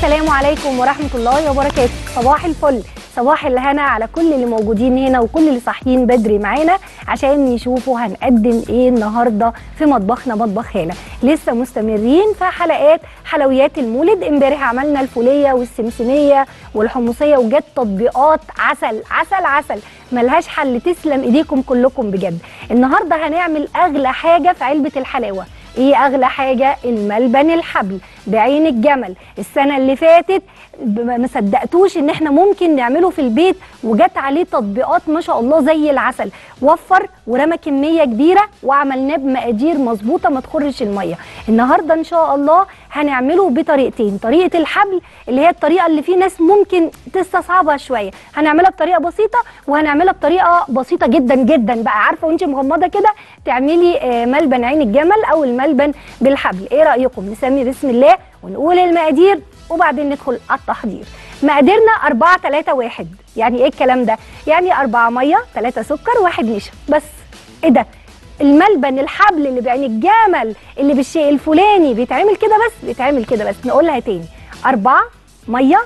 السلام عليكم ورحمة الله وبركاته. صباح الفل، صباح الهنا على كل اللي موجودين هنا وكل اللي صاحيين بدري معانا عشان يشوفوا هنقدم ايه النهارده في مطبخنا مطبخ هنا. لسه مستمرين في حلويات المولد. امبارح عملنا الفوليه والسمسميه والحمصيه وجت تطبيقات عسل عسل عسل ملهاش حل. تسلم ايديكم كلكم بجد. النهارده هنعمل اغلى حاجه في علبه الحلاوه. ايه اغلى حاجه؟ الملبن الحبل بعين الجمل. السنه اللي فاتت ما صدقتوش ان احنا ممكن نعمله في البيت وجت عليه تطبيقات ما شاء الله زي العسل. وفر ورمى كميه كبيره وعملناه بمقادير مظبوطه ما تخرش الميه. النهارده ان شاء الله هنعمله بطريقتين. طريقه الحبل اللي هي الطريقه اللي في ناس ممكن تستصعبها شويه، هنعملها بطريقه بسيطه وهنعملها بطريقه بسيطه جدا جدا بقى. عارفه وانت مغمضه كده تعملي ملبن عين الجمل او الملبن بالحبل. ايه رايكم نسمي بسم الله ونقول المقادير وبعدين ندخل على التحضير. مقاديرنا 4 3 1. يعني ايه الكلام ده؟ يعني 4 ميه 3 سكر 1 نشا بس. ايه ده؟ الملبن الحبل اللي بعين الجمل اللي بالشيء الفلاني بيتعمل كده بس، بيتعمل كده بس. نقولها تاني: 4 ميه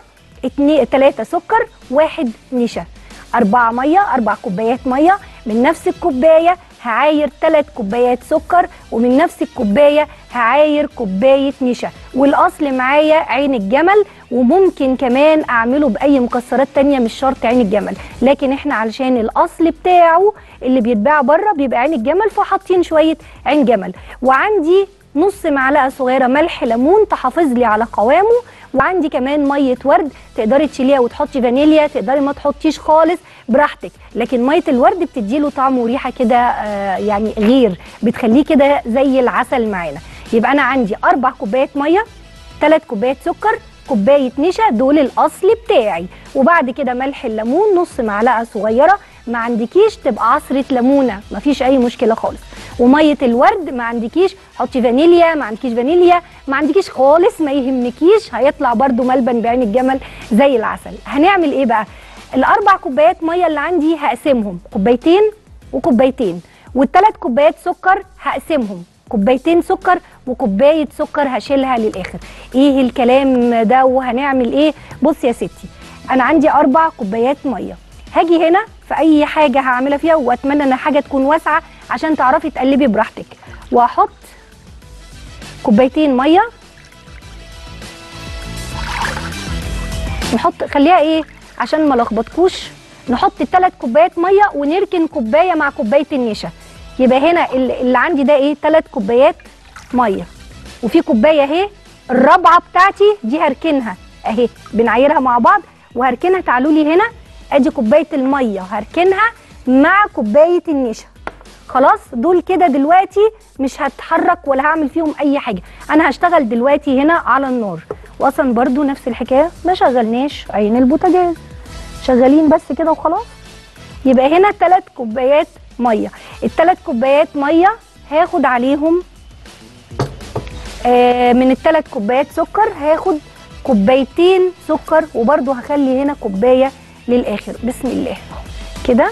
3 سكر 1 نشا. 4 ميه 4 كوبايات ميه. من نفس الكوبايه هعاير 3 كوبايات سكر ومن نفس الكوبايه هعاير كوبايه نشا. والاصل معايا عين الجمل، وممكن كمان اعمله باي مكسرات تانية مش شرط عين الجمل، لكن احنا علشان الاصل بتاعه اللي بيتباع بره بيبقى عين الجمل فحاطين شويه عين جمل. وعندي نص معلقه صغيره ملح ليمون تحافظ لي على قوامه. وعندي كمان ميه ورد، تقدري تشيليها وتحطي فانيليا، تقدري ما تحطيش خالص براحتك، لكن ميه الورد بتديله طعم وريحه كده يعني غير، بتخليه كده زي العسل معانا. يبقى انا عندي 4 كوبايات ميه 3 كوبايات سكر كوبايه نشا، دول الاصل بتاعي. وبعد كده ملح الليمون نص معلقه صغيره، ما عندكيش تبقى عصره ليمونه مفيش اي مشكله خالص. وميه الورد ما عندكيش حطي فانيليا، ما عندكيش فانيليا ما عندكيش خالص ما يهمكيش، هيطلع برده ملبن بعين الجمل زي العسل. هنعمل ايه بقى؟ ال4 كوبايات ميه اللي عندي هقسمهم كوبايتين وكوبايتين، وال3 كوبايات سكر هقسمهم كوبايتين سكر وكوبايه سكر هشيلها للاخر. ايه الكلام ده وهنعمل ايه؟ بصي يا ستي، انا عندي 4 كوبايات ميه. هاجي هنا في اي حاجه هعملها فيها، واتمنى ان حاجه تكون واسعه عشان تعرفي تقلبي براحتك، وهحط كوبايتين ميه. نحط خليها ايه عشان ما لخبطكوش، نحط 3 كوبايات ميه ونركن كوبايه مع كوبايه النشا. يبقى هنا اللي عندي ده ايه؟ 3 كوبايات ميه، وفي كوبايه اهي الرابعه بتاعتي دي هركنها اهي، بنعايرها مع بعض وهركنها. تعالوا لي هنا، ادي كوبايه الميه هركنها مع كوبايه النشا. خلاص دول كده دلوقتي مش هتحرك ولا هعمل فيهم اي حاجه. انا هشتغل دلوقتي هنا على النار، واصلا برضو نفس الحكايه ما شغلناش عين البوتاجاز، شغالين بس كده وخلاص. يبقى هنا 3 كوبايات ميه. ال3 كوبايات ميه هاخد عليهم من ال3 كوبايات سكر هاخد كوبايتين سكر، وبرضو هخلي هنا كوبايه للاخر. بسم الله كده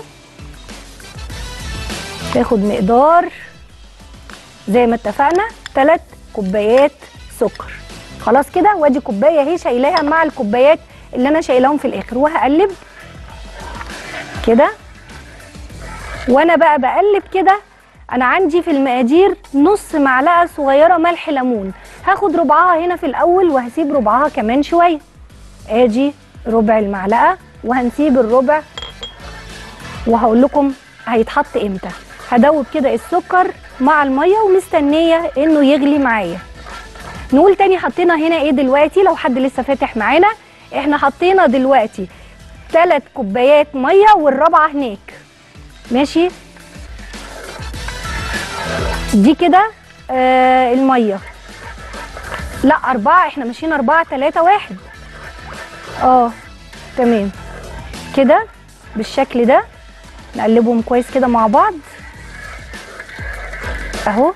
تاخد مقدار زي ما اتفقنا 3 كوبايات سكر. خلاص كده، وادي كوبايه اهي شايلاها مع الكوبايات اللي انا شايلاهم في الاخر، وهقلب كده. وانا بقى بقلب كده انا عندي في المقادير نص معلقه صغيره ملح ليمون، هاخد ربعها هنا في الاول وهسيب ربعها كمان شويه. ادي ربع المعلقه وهنسيب الربع، وهقول لكم هيتحط امتى. هدوب كده السكر مع الميه ومستنيه انه يغلي معايا. نقول تاني حطينا هنا ايه دلوقتي لو حد لسه فاتح معانا. احنا حطينا دلوقتي 3 كوبايات ميه والرابعه هناك، ماشي؟ دي كده الميه، لا 4، احنا ماشيين 4 3 1. تمام كده بالشكل ده. نقلبهم كويس كده مع بعض اهو.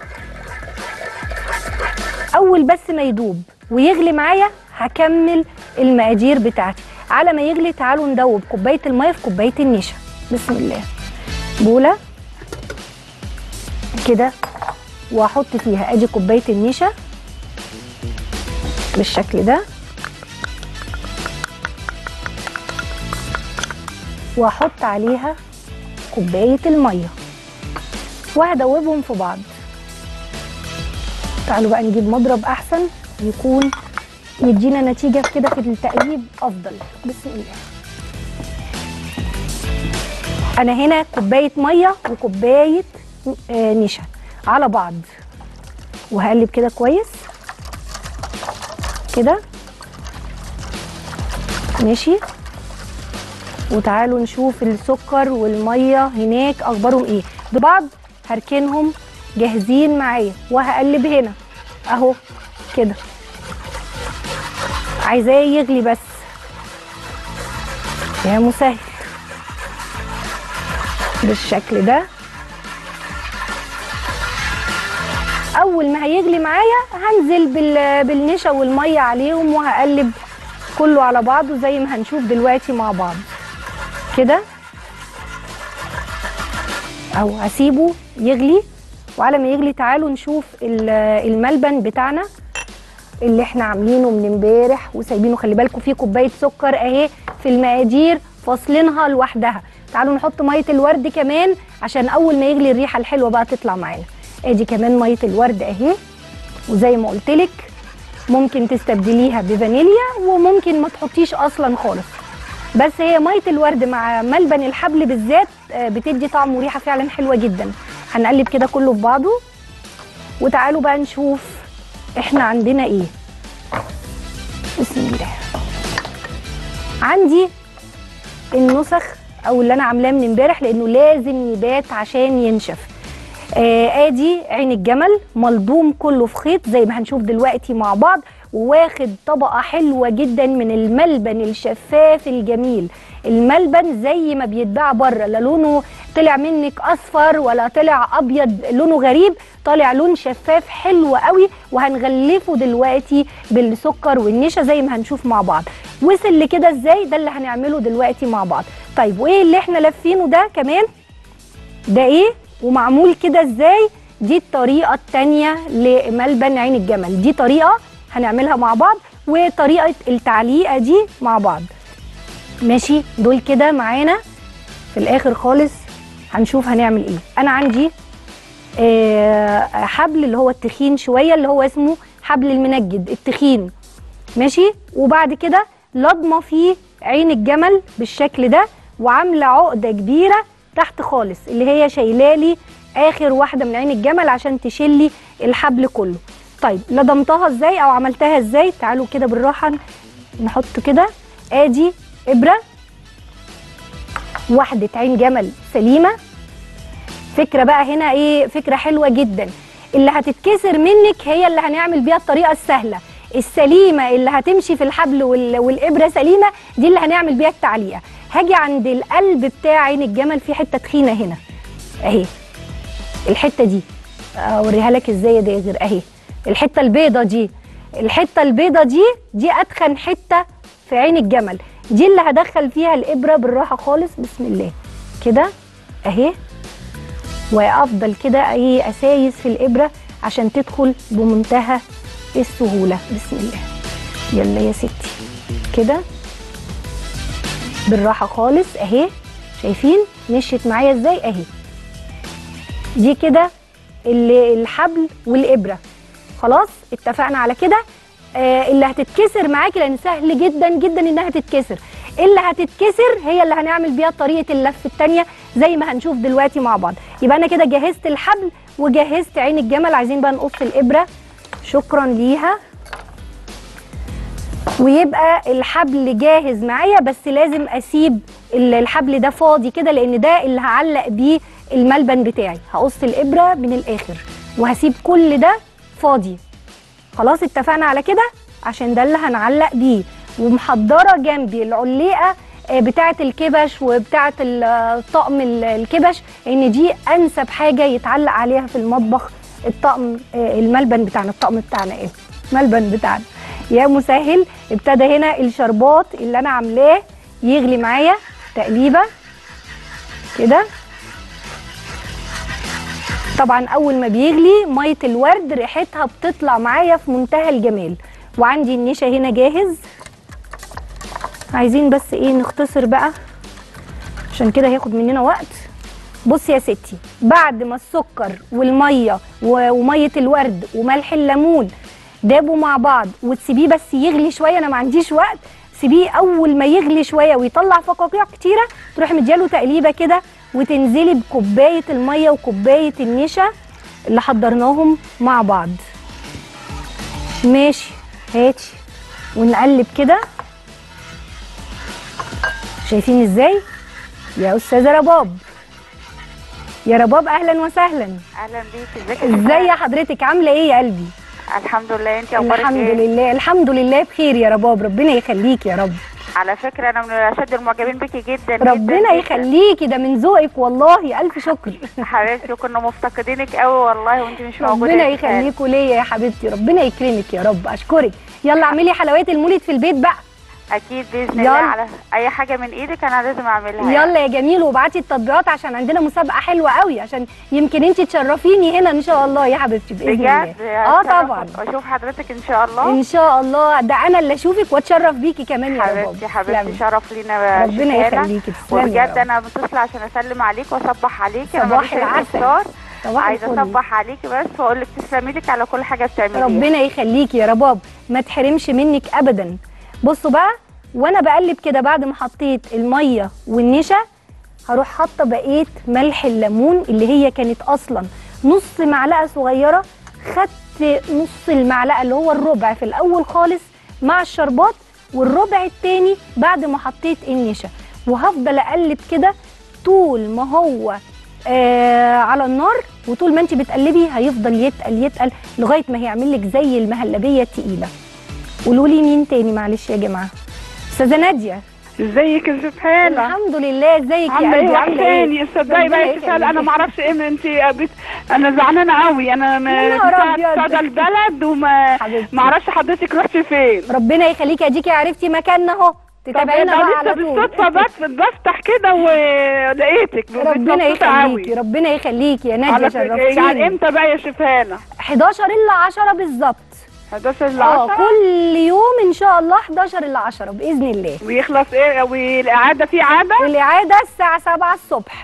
اول بس ما يدوب ويغلي معايا هكمل المقادير بتاعتي. على ما يغلي تعالوا ندوب كوبايه الميه في كوبايه النشا. بسم الله. بوله كده وهحط فيها ادي كوبايه النشا بالشكل ده. واحط عليها كوبايه الميه وهدوبهم في بعض. تعالوا بقى نجيب مضرب احسن يكون يدينا نتيجه كده في التقليب افضل. بسم الله. انا هنا كوبايه ميه وكوبايه نشا على بعض، وهقلب كده كويس كده ماشي. وتعالوا نشوف السكر والميه هناك اخبارهم ايه ببعض. هركنهم جاهزين معايا وهقلب هنا اهو كده، عايزاه يغلي بس يا مسهل بالشكل ده. اول ما هيغلي معايا هنزل بالنشا والميه عليهم وهقلب كله على بعضه زي ما هنشوف دلوقتي مع بعض كده اهو. هسيبه يغلي، وعلى ما يغلي تعالوا نشوف الملبن بتاعنا اللي احنا عاملينه من امبارح وسايبينه. خلي بالكم فيه كوبايه سكر اهي في المقادير فاصلينها لوحدها. تعالوا نحط ميه الورد كمان عشان اول ما يغلي الريحه الحلوه بقى تطلع معانا. ادي كمان ميه الورد اهي، وزي ما قلت لك ممكن تستبدليها بفانيليا وممكن ما تحطيش اصلا خالص، بس هي ميه الورد مع ملبن الحبل بالذات بتدي طعم وريحه فعلا حلوه جدا. هنقلب كده كله في بعضه، وتعالوا بقى نشوف احنا عندنا ايه. بسم الله. عندي النسخ او اللي انا عاملاه من امبارح لانه لازم يبات عشان ينشف. ادي عين الجمل ملضوم كله في خيط زي ما هنشوف دلوقتي مع بعض، وواخد طبقه حلوه جدا من الملبن الشفاف الجميل. الملبن زي ما بيتباع بره، لا لونه طلع منك اصفر ولا طلع ابيض لونه غريب، طالع لون شفاف حلو قوي. وهنغلفه دلوقتي بالسكر والنشا زي ما هنشوف مع بعض. وصل لكده ازاي؟ ده اللي هنعمله دلوقتي مع بعض. طيب وايه اللي احنا لافينه ده كمان؟ ده ايه ومعمول كده ازاي؟ دي الطريقه الثانيه لملبن عين الجمل، دي طريقه هنعملها مع بعض، وطريقه التعليقه دي مع بعض ماشي. دول كده معانا في الاخر خالص هنشوف هنعمل ايه. انا عندي حبل اللي هو التخين شويه اللي هو اسمه حبل المنجد التخين ماشي، وبعد كده لضمه فيه عين الجمل بالشكل ده، وعامله عقده كبيره تحت خالص اللي هي شايلالي اخر واحده من عين الجمل عشان تشيلي الحبل كله. طيب لضمتها ازاي او عملتها ازاي؟ تعالوا كده بالراحه نحط كده. ادي ابره واحده عين جمل سليمه. فكره بقى هنا ايه؟ فكره حلوه جدا. اللي هتتكسر منك هي اللي هنعمل بيها الطريقه السهله. السليمه اللي هتمشي في الحبل والابره سليمه دي اللي هنعمل بيها التعليقه. هاجي عند القلب بتاع عين الجمل في حته تخينه هنا اهي، الحته دي اوريها لك ازاي يا داغر اهي. الحته البيضه دي، الحته البيضه دي اتخن حته في عين الجمل، دي اللي هدخل فيها الابره بالراحه خالص. بسم الله كده اهي، وافضل كده ايه اسايس في الابره عشان تدخل بمنتهى السهوله. بسم الله. يلا يا ستي كده بالراحه خالص اهي. شايفين مشيت معايا ازاي اهي؟ دي كده الحبل والابره. خلاص اتفقنا على كده. اللي هتتكسر معاكي لان سهل جدا جدا انها تتكسر، اللي هتتكسر هي اللي هنعمل بيها طريقه اللف الثانيه زي ما هنشوف دلوقتي مع بعض. يبقى انا كده جهزت الحبل وجهزت عين الجمل. عايزين بقى نقص الابره شكرا ليها، ويبقى الحبل جاهز معايا. بس لازم اسيب الحبل ده فاضي كده لان ده اللي هعلق بيه الملبن بتاعي. هقص الابره من الاخر وهسيب كل ده فاضي. خلاص اتفقنا على كده عشان ده اللي هنعلق بيه. ومحضره جنبي العليقه بتاعه الكبش وبتاعه الطقم الكبش، لان دي انسب حاجه يتعلق عليها في المطبخ. الطقم الملبن بتاعنا، الطقم بتاعنا ايه؟ ملبن بتاعنا يا مسهل. ابتدى هنا الشربات اللي انا عاملاه يغلي معايا تقليبه كده. طبعا اول ما بيغلي ميه الورد ريحتها بتطلع معايا في منتهى الجمال. وعندي النشا هنا جاهز. عايزين بس ايه نختصر بقى عشان كده هياخد مننا وقت. بصي يا ستي، بعد ما السكر والميه وميه الورد وملح الليمون دابوا مع بعض وتسيبيه بس يغلي شويه، انا ما عنديش وقت، سيبيه اول ما يغلي شويه ويطلع فقاقيع كتيره، تروحي مدياله تقليبه كده وتنزلي بكوبايه الميه وكوبايه النشا اللي حضرناهم مع بعض. ماشي، هاتي ونقلب كده. شايفين ازاي يا استاذه رباب؟ يا رباب اهلا وسهلا. اهلا بيك، ازيك؟ ازاي حضرتك؟ عامله ايه يا قلبي؟ الحمد لله، انت اخبارك ايه؟ الحمد لله، الحمد لله بخير يا رباب، ربنا يخليكي يا رب. على فكره انا من اشد المعجبين بيكي جدا. ربنا يخليكي، ده من ذوقك والله، الف شكر. حبيبتي كنا مفتقدينك قوي والله وانت مش موجوده. ربنا يخليكوا ليا يا حبيبتي، ربنا يكرمك يا رب، اشكرك. يلا اعملي حلويات المولد في البيت بقى. اكيد باذن الله، على اي حاجه من ايدك انا لازم اعملها. يلا يا جميل، وابعتي التطبيقات عشان عندنا مسابقه حلوه قوي، عشان يمكن انت تشرفيني هنا ان شاء الله يا حبيبتي باذن الله. بجد؟ طبعا اشوف حضرتك ان شاء الله. ان شاء الله، ده انا اللي اشوفك واتشرف بيكي كمان يا رب. حبيبتي شرف لينا، ربنا يخليكي. وبجد انا متصله عشان اسلم عليك واصبح عليك. انا صباح العسل. عايزه اصبح عليكي بس واقول لك تسلمي لك على كل حاجه بتعمليها. ربنا يخليكي يا رباب، ما تحرمش منك ابدا. بصوا بقى، وانا بقلب كده بعد ما حطيت الميه والنشا هروح حاطه بقيه ملح الليمون اللي هي كانت اصلا نص معلقه صغيره، خدت نص المعلقه اللي هو الربع في الاول خالص مع الشربات، والربع التاني بعد ما حطيت النشا، وهفضل اقلب كده طول ما هو على النار، وطول ما انت بتقلبي هيفضل يتقل يتقل لغايه ما هيعمل لك زي المهلبيه التقيله. قولوا لي مين تاني معلش يا جماعه؟ استاذه ناديه. ازيك يا سبحانه؟ الحمد لله. ازيك يا قلبي؟ عامله ايه؟ تصدقي بقى يا سهل، انا ما اعرفش ايه من انت. انا زعلانه قوي، انا ساده البلد وما اعرفش حضرتك رحتي فين. ربنا يخليكي، اديكي عرفتي مكاننا اهو، تتابعينا بقى على طول. بالصدفه بفتح كده ولقيتك. ربنا يخليكي، ربنا يخليكي يا ناديه، شرفتيني. يعني امتى بقى يا شفانه؟ 11 إلا 10 بالظبط. 11 إلا 10 كل يوم ان شاء الله 11 إلا 10 باذن الله. ويخلص ايه؟ والاعاده في عاده؟ الاعاده الساعه 7 الصبح.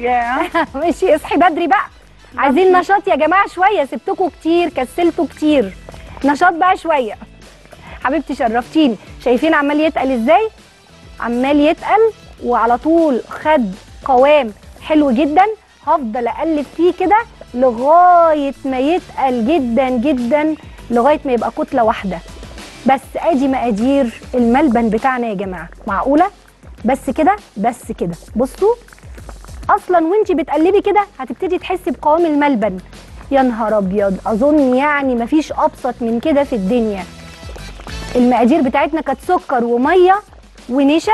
ماشي، اصحي بدري بقى. عايزين نشاط يا جماعه شويه، سبتكم كتير، كسلتوا كتير، نشاط بقى شويه. حبيبتي شرفتيني. شايفين عمال يتقل ازاي؟ عمال يتقل وعلى طول خد قوام حلو جدا. هفضل اقلب فيه كده لغايه ما يتقل جدا جدا، لغايه ما يبقى كتله واحده. بس ادي مقادير الملبن بتاعنا يا جماعه. معقوله؟ بس كده، بس كده. بصوا اصلا وانتي بتقلبي كده هتبتدي تحسي بقوام الملبن. يا نهار ابيض، اظن يعني مفيش ابسط من كده في الدنيا. المقادير بتاعتنا كانت سكر وميه ونشا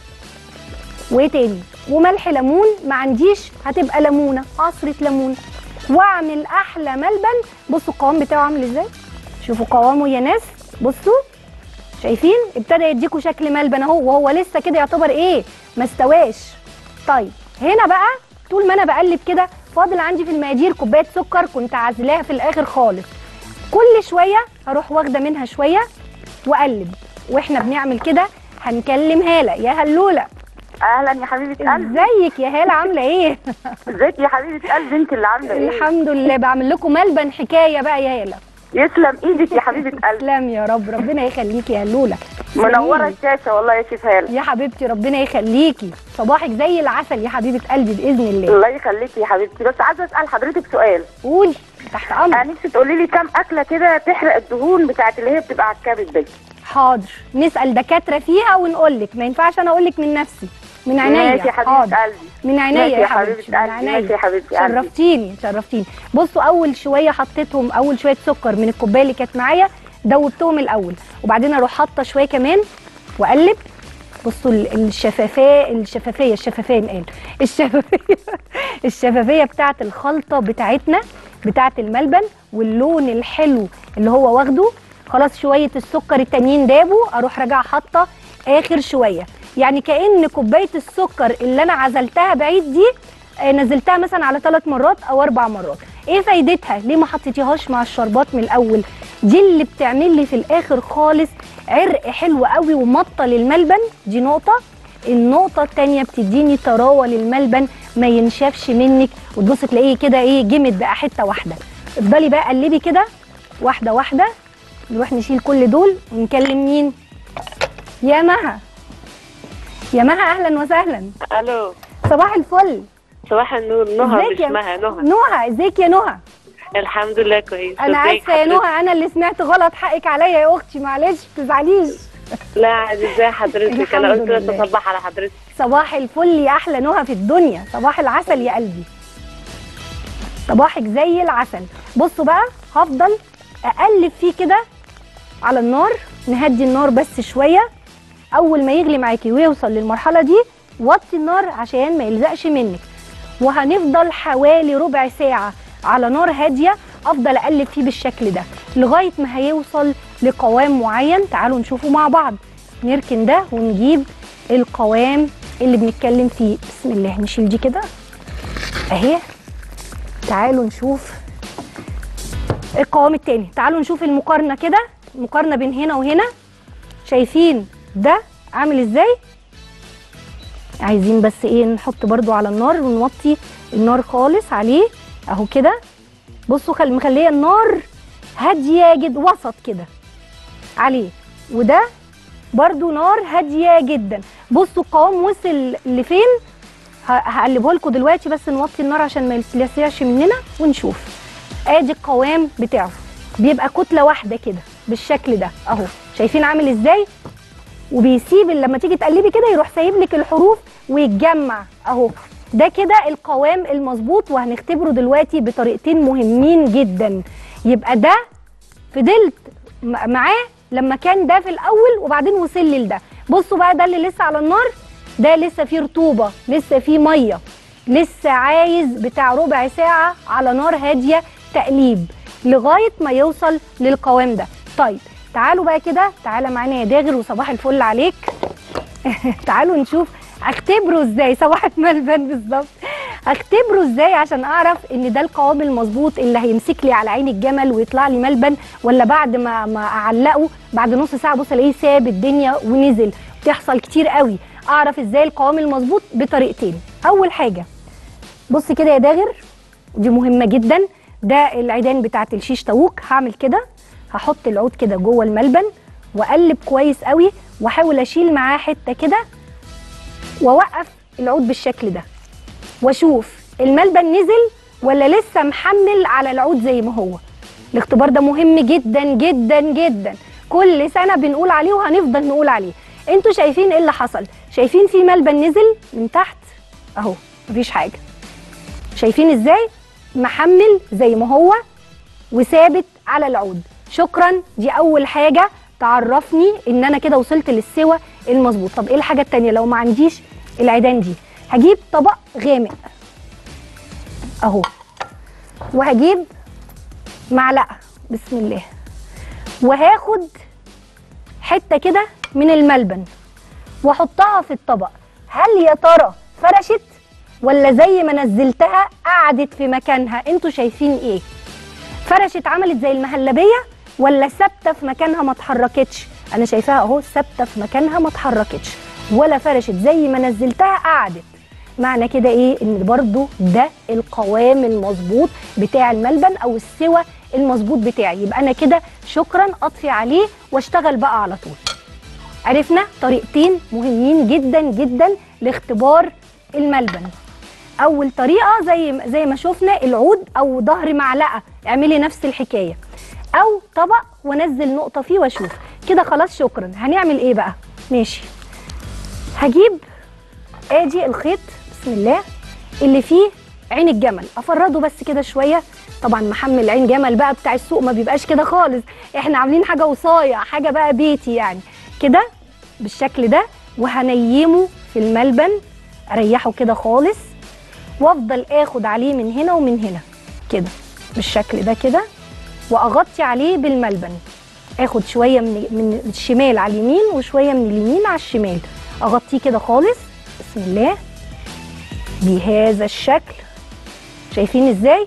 وايه تاني وملح ليمون. ما عنديش هتبقى ليمونه، عصره ليمون، واعمل احلى ملبن. بصوا القوام بتاعه عامل ازاي، شوفوا قوامه يا ناس. بصوا شايفين ابتدى يديكوا شكل ملبن اهو، وهو لسه كده يعتبر ايه، ما استواش. طيب هنا بقى طول ما انا بقلب كده فاضل عندي في المقادير كوبايه سكر كنت عازلاها في الاخر خالص. كل شويه هروح واخده منها شويه واقلب. واحنا بنعمل كده هنكلم هاله. يا هلوله، اهلا يا حبيبه قلبي. ازيك يا هاله، عامله ايه؟ ازيك يا حبيبه قلبي، انت اللي عامله ايه؟ الحمد لله. بعمل لكم ملبن حكايه بقى يا هاله. يسلم ايدك يا حبيبه قلبي. تسلم يا رب، ربنا يخليكي يا هلوله. منوره الشاشه والله يا شيف هاله. يا حبيبتي ربنا يخليكي، صباحك زي العسل يا حبيبه قلبي باذن الله. الله يخليكي يا حبيبتي. بس عايزه اسال حضرتك سؤال. قولي، تحت امرك. انا نفسي تقولي لي كام اكله كده تحرق الدهون بتاعت اللي هي بتبقى على الكبد دي. حاضر، نسال دكاتره فيها ونقول لك، ما ينفعش انا اقول لك من نفسي. من عينيا. ماشي يا حبيبه قلبي. من عينيا يا حبيبتي، من عينيا. ماشي يا حبيبتي قلبي. شرفتيني شرفتيني. بصوا اول شويه حطيتهم، اول شويه سكر من الكوبايه اللي كانت معايا دوبتهم الاول، وبعدين اروح حاطه شويه كمان واقلب. بصوا الشفافيه بتاعت الخلطه بتاعتنا بتاعت الملبن، واللون الحلو اللي هو واخده. خلاص شويه السكر التانيين دابوا، اروح راجعه حاطه اخر شويه. يعني كأن كوبايه السكر اللي انا عزلتها بعيد دي نزلتها مثلا على 3 مرات او 4 مرات. ايه فايدتها؟ ليه ما حطيتيهاش مع الشربات من الاول؟ دي اللي بتعمل لي في الاخر خالص عرق حلو قوي ومطه للملبن. دي نقطه. النقطه الثانيه بتديني طراوه للملبن ما ينشفش منك، وتبص تلاقيه كده ايه جمد بقى حته واحده. افضلي بقى قلبي كده واحده واحده. نروح نشيل كل دول ونكلم مين؟ يا مها. يا مها اهلا وسهلا. الو صباح الفل. صباح النور. نهى مش مها. نهى ازيك يا نهى؟ الحمد لله كويس. انا اسفه يا نهى، انا اللي سمعت غلط، حقك عليا يا اختي، معلش ما تزعليش. لا عادي. ازي حضرتك؟ انا قلت بس اصبح على حضرتك. صباح الفل يا احلى نهى في الدنيا، صباح العسل يا قلبي، صباحك زي العسل. بصوا بقى هفضل اقلب فيه كده على النار، نهدي النار بس شويه. اول ما يغلي معاكي ويوصل للمرحله دي وطي النار عشان ما يلزقش منك، وهنفضل حوالي ربع ساعه على نار هاديه. افضل اقلب فيه بالشكل ده لغايه ما هيوصل لقوام معين. تعالوا نشوفه مع بعض. نركن ده ونجيب القوام اللي بنتكلم فيه. بسم الله. نشيل دي كده اهي. تعالوا نشوف القوام التاني. تعالوا نشوف المقارنه كده، المقارنه بين هنا وهنا. شايفين ده عامل ازاي؟ عايزين بس ايه نحط برضو على النار ونوطي النار خالص عليه اهو كده. بصوا مخليه النار هاديه جدا وسط كده عليه، وده برضو نار هاديه جدا. بصوا القوام وصل لفين. هقلبه لكم دلوقتي بس نوطي النار عشان ما يلسعش مننا ونشوف. ادي القوام بتاعه، بيبقى كتله واحده كده بالشكل ده اهو. شايفين عامل ازاي؟ وبيسيب لما تيجي تقلبي كده يروح سايب لك الحروف ويتجمع اهو. ده كده القوام المظبوط، وهنختبره دلوقتي بطريقتين مهمين جدا. يبقى ده فضلت معاه لما كان ده في الاول وبعدين وصل لي لده. بصوا بقى ده اللي لسه على النار، ده لسه فيه رطوبه، لسه فيه ميه، لسه عايز بتاع ربع ساعه على نار هاديه تقليب لغايه ما يوصل للقوام ده. طيب تعالوا بقى كده، تعالى معانا يا داغر وصباح الفل عليك. تعالوا نشوف اختبره ازاي. صباح الملبن بالظبط. اختبره ازاي عشان اعرف ان ده القوام المظبوط اللي هيمسك لي على عين الجمل ويطلع لي ملبن، ولا بعد ما اعلقه بعد نص ساعه بص الاقيه ساب الدنيا ونزل. بتحصل كتير قوي. اعرف ازاي القوام المظبوط بطريقتين. اول حاجه بص كده يا داغر، دي مهمه جدا. ده العيدان بتاعت الشيش طاووق. هعمل كده، هحط العود كده جوه الملبن واقلب كويس قوي، واحاول اشيل معاه حته كده واوقف العود بالشكل ده، واشوف الملبن نزل ولا لسه محمل على العود زي ما هو. الاختبار ده مهم جدا جدا جدا، كل سنه بنقول عليه وهنفضل نقول عليه. انتوا شايفين ايه اللي حصل؟ شايفين في ملبن نزل من تحت اهو، مفيش حاجه. شايفين ازاي محمل زي ما هو وثابت على العود. شكرا، دي اول حاجه تعرفني ان انا كده وصلت للسوى المظبوط. طب ايه الحاجه التانيه؟ لو ما عنديش العيدان دي هجيب طبق غامق اهو، وهجيب معلقه بسم الله، وهاخد حته كده من الملبن واحطها في الطبق. هل يا ترى فرشت ولا زي ما نزلتها قعدت في مكانها؟ انتوا شايفين ايه؟ فرشت عملت زي المهلبيه ولا ثابته في مكانها ما اتحركتش؟ انا شايفاها اهو ثابته في مكانها ما اتحركتش ولا فرشت، زي ما نزلتها قعدت. معنى كده ايه؟ ان برضو ده القوام المظبوط بتاع الملبن او السوى المظبوط بتاعي. يبقى انا كده شكرا اطفي عليه واشتغل بقى على طول. عرفنا طريقتين مهمين جدا جدا لاختبار الملبن. اول طريقه زي ما شفنا العود او ظهر معلقه، اعملي نفس الحكايه، او طبق وانزل نقطه فيه واشوف كده. خلاص شكرا. هنعمل ايه بقى؟ ماشي، هجيب ادي الخيط بسم الله اللي فيه عين الجمل، افرده بس كده شويه. طبعا محمل عين جمل بقى بتاع السوق ما بيبقاش كده خالص، احنا عاملين حاجه وصايه، حاجه بقى بيتي يعني كده بالشكل ده. وهنيمه في الملبن، اريحه كده خالص، وافضل اخد عليه من هنا ومن هنا كده بالشكل ده كده، واغطي عليه بالملبن. اخد شويه من الشمال على اليمين وشويه من اليمين على الشمال، اغطيه كده خالص بسم الله بهذا الشكل. شايفين ازاي؟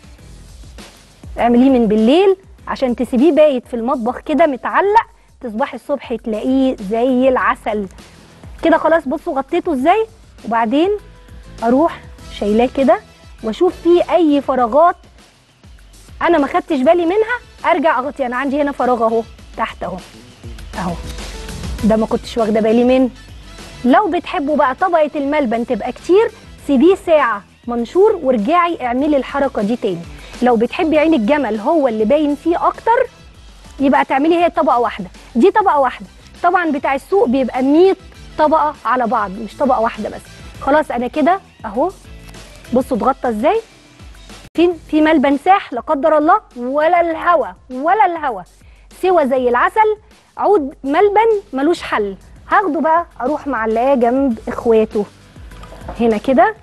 اعمليه من بالليل عشان تسيبيه بايت في المطبخ كده متعلق، تصبحي الصبح تلاقيه زي العسل. كده خلاص. بصوا غطيته ازاي، وبعدين اروح شايلاه كده واشوف فيه اي فراغات انا ما خدتش بالي منها، ارجع اغطيه. انا عندي هنا فراغ اهو تحت اهو، اهو ده ما كنتش واخده بالي منه. لو بتحبوا بقى طبقه الملبن تبقى كتير، سيبيه ساعه منشور وارجعي اعملي الحركه دي تاني. لو بتحبي عين الجمل هو اللي باين فيه اكتر، يبقى تعملي هي طبقه واحده، دي طبقه واحده. طبعا بتاع السوق بيبقى 100 طبقه على بعض، مش طبقه واحده بس. خلاص انا كده اهو. بصوا اتغطى ازاي، في ملبن ساح لا قدر الله، ولا الهوا سوى زي العسل. عود ملبن ملوش حل. هاخده بقى اروح معلقاه جنب اخواته هنا كده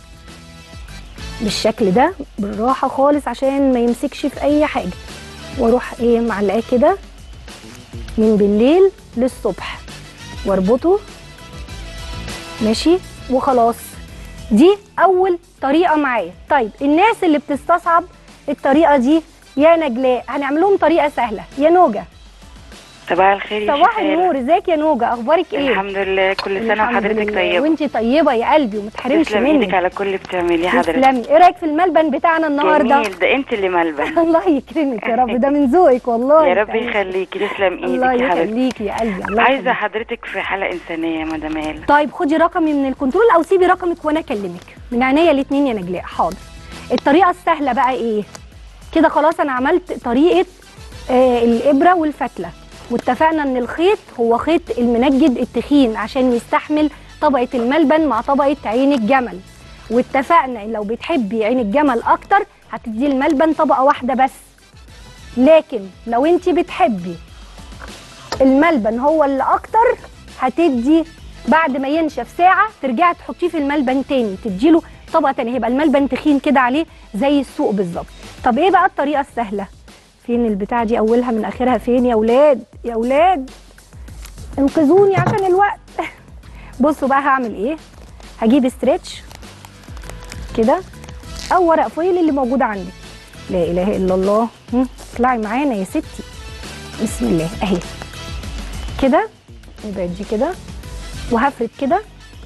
بالشكل ده، بالراحه خالص عشان ما يمسكش في اي حاجه. واروح ايه معلقاه كده من بالليل للصبح واربطه ماشي وخلاص. دي اول طريقه معايا. طيب الناس اللي بتستصعب الطريقه دي يا نجلاء، هنعمل لهم طريقه سهله. يا نوجه صباح الخير يا صباح النور، ازيك يا نوجه؟ اخبارك ايه؟ الحمد لله، كل سنه وحضرتك طيبه. وانتي طيبه يا قلبي وما تحرمش تسلم منك. ايدك على كل اللي بتعمليه حضرتك. تسلمي. ايه رايك في الملبن بتاعنا النهارده؟ جميل، ده انت اللي ملبن. الله يكرمك يا رب، ده من ذوقك والله. يا رب يخليكي، تسلم ايدك الله يا حبيبتي. يخليكي يا قلبي. الله عايزه يخليكي. حضرتك في حلقه انسانيه يا مدام آلا. طيب خدي رقمي من الكنترول او سيبي رقمك وانا اكلمك من عينيا الاثنين يا نجلاء. حاضر. الطريقه السهله بقى ايه؟ كده خلاص انا عملت طريقه الابره والفتله، واتفقنا ان الخيط هو خيط المنجد التخين عشان يستحمل طبقه الملبن مع طبقه عين الجمل. واتفقنا ان لو بتحبي عين الجمل اكتر هتدي الملبن طبقه واحده بس، لكن لو انت بتحبي الملبن هو اللي اكتر هتدي بعد ما ينشف ساعه ترجعي تحطيه في الملبن تاني، تديله طبقه تانيه، هيبقى الملبن تخين كده عليه زي السوق بالظبط. طب ايه بقى الطريقه السهله؟ فين البتاعه دي؟ اولها من اخرها فين يا اولاد؟ يا اولاد انقذوني عشان الوقت. بصوا بقى هعمل ايه. هجيب استريتش كده او ورق فويل اللي موجود عندك. لا اله الا الله. اطلعي معانا يا ستي. بسم الله اهي كده. ابعد دي كده وهفرد كده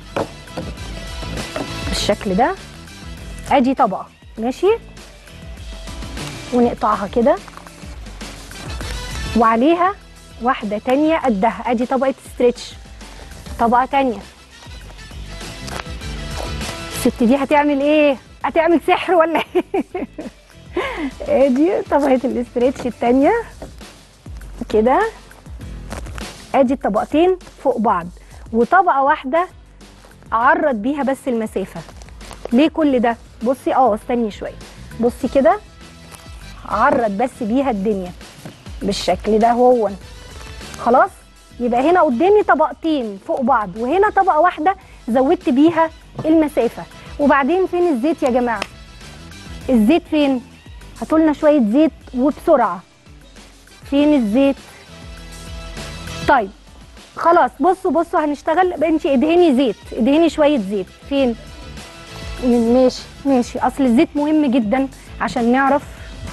بالشكل ده. ادي طبقه ماشي، ونقطعها كده وعليها واحده تانيه قدها. ادي طبقه ستريتش. طبقه تانيه. الست دي هتعمل ايه؟ هتعمل سحر ولا ايه؟ ادي طبقه الاستريتش التانيه كده. ادي الطبقتين فوق بعض، وطبقه واحده اعرض بيها بس المسافه. ليه كل ده؟ بصي استني شويه. بصي كده اعرض بس بيها الدنيا بالشكل ده. هو خلاص يبقى هنا قدامي طبقتين فوق بعض، وهنا طبقه واحده زودت بيها المسافه. وبعدين فين الزيت يا جماعه؟ الزيت فين؟ هاتولنا شويه زيت وبسرعه. فين الزيت؟ طيب خلاص بصوا هنشتغل. انتي ادهني زيت، ادهني شويه زيت. فين؟ ماشي اصل الزيت مهم جدا عشان نعرف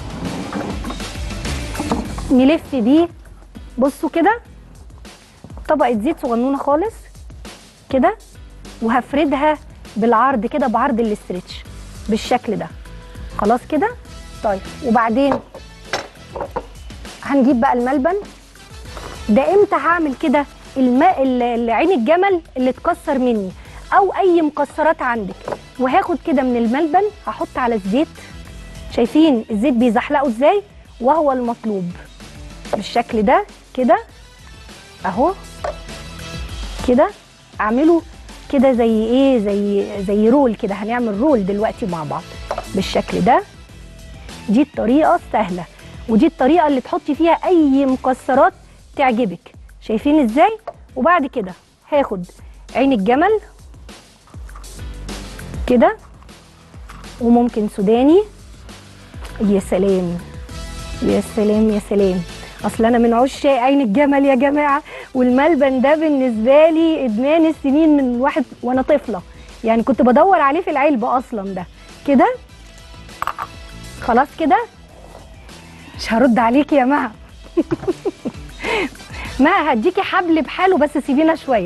نلف بيه. بصوا كده طبقه زيت صغنونه خالص كده، وهفردها بالعرض كده بعرض الاسترتش بالشكل ده. خلاص كده. طيب وبعدين هنجيب بقى الملبن ده. امتى هعمل كده؟ عين الجمل اللي اتكسر مني او اي مكسرات عندك، وهاخد كده من الملبن هحط على الزيت. شايفين الزيت بيزحلقه ازاي؟ وهو المطلوب بالشكل ده كده اهو كده. اعمله كده زي ايه، زي رول كده. هنعمل رول دلوقتي مع بعض بالشكل ده. دي الطريقه السهله، ودي الطريقه اللي تحطي فيها اي مكسرات تعجبك. شايفين ازاي؟ وبعد كده هاخد عين الجمل كده، وممكن سوداني. يا سلام يا سلام يا سلام. اصل انا من عشاق عين الجمل يا جماعه، والملبن ده بالنسبه لي ادمان السنين من واحد وانا طفله، يعني كنت بدور عليه في العلبه اصلا. ده كده خلاص كده. مش هرد عليكي يا مها. ما هديكي حبل بحاله بس سيبينا شويه.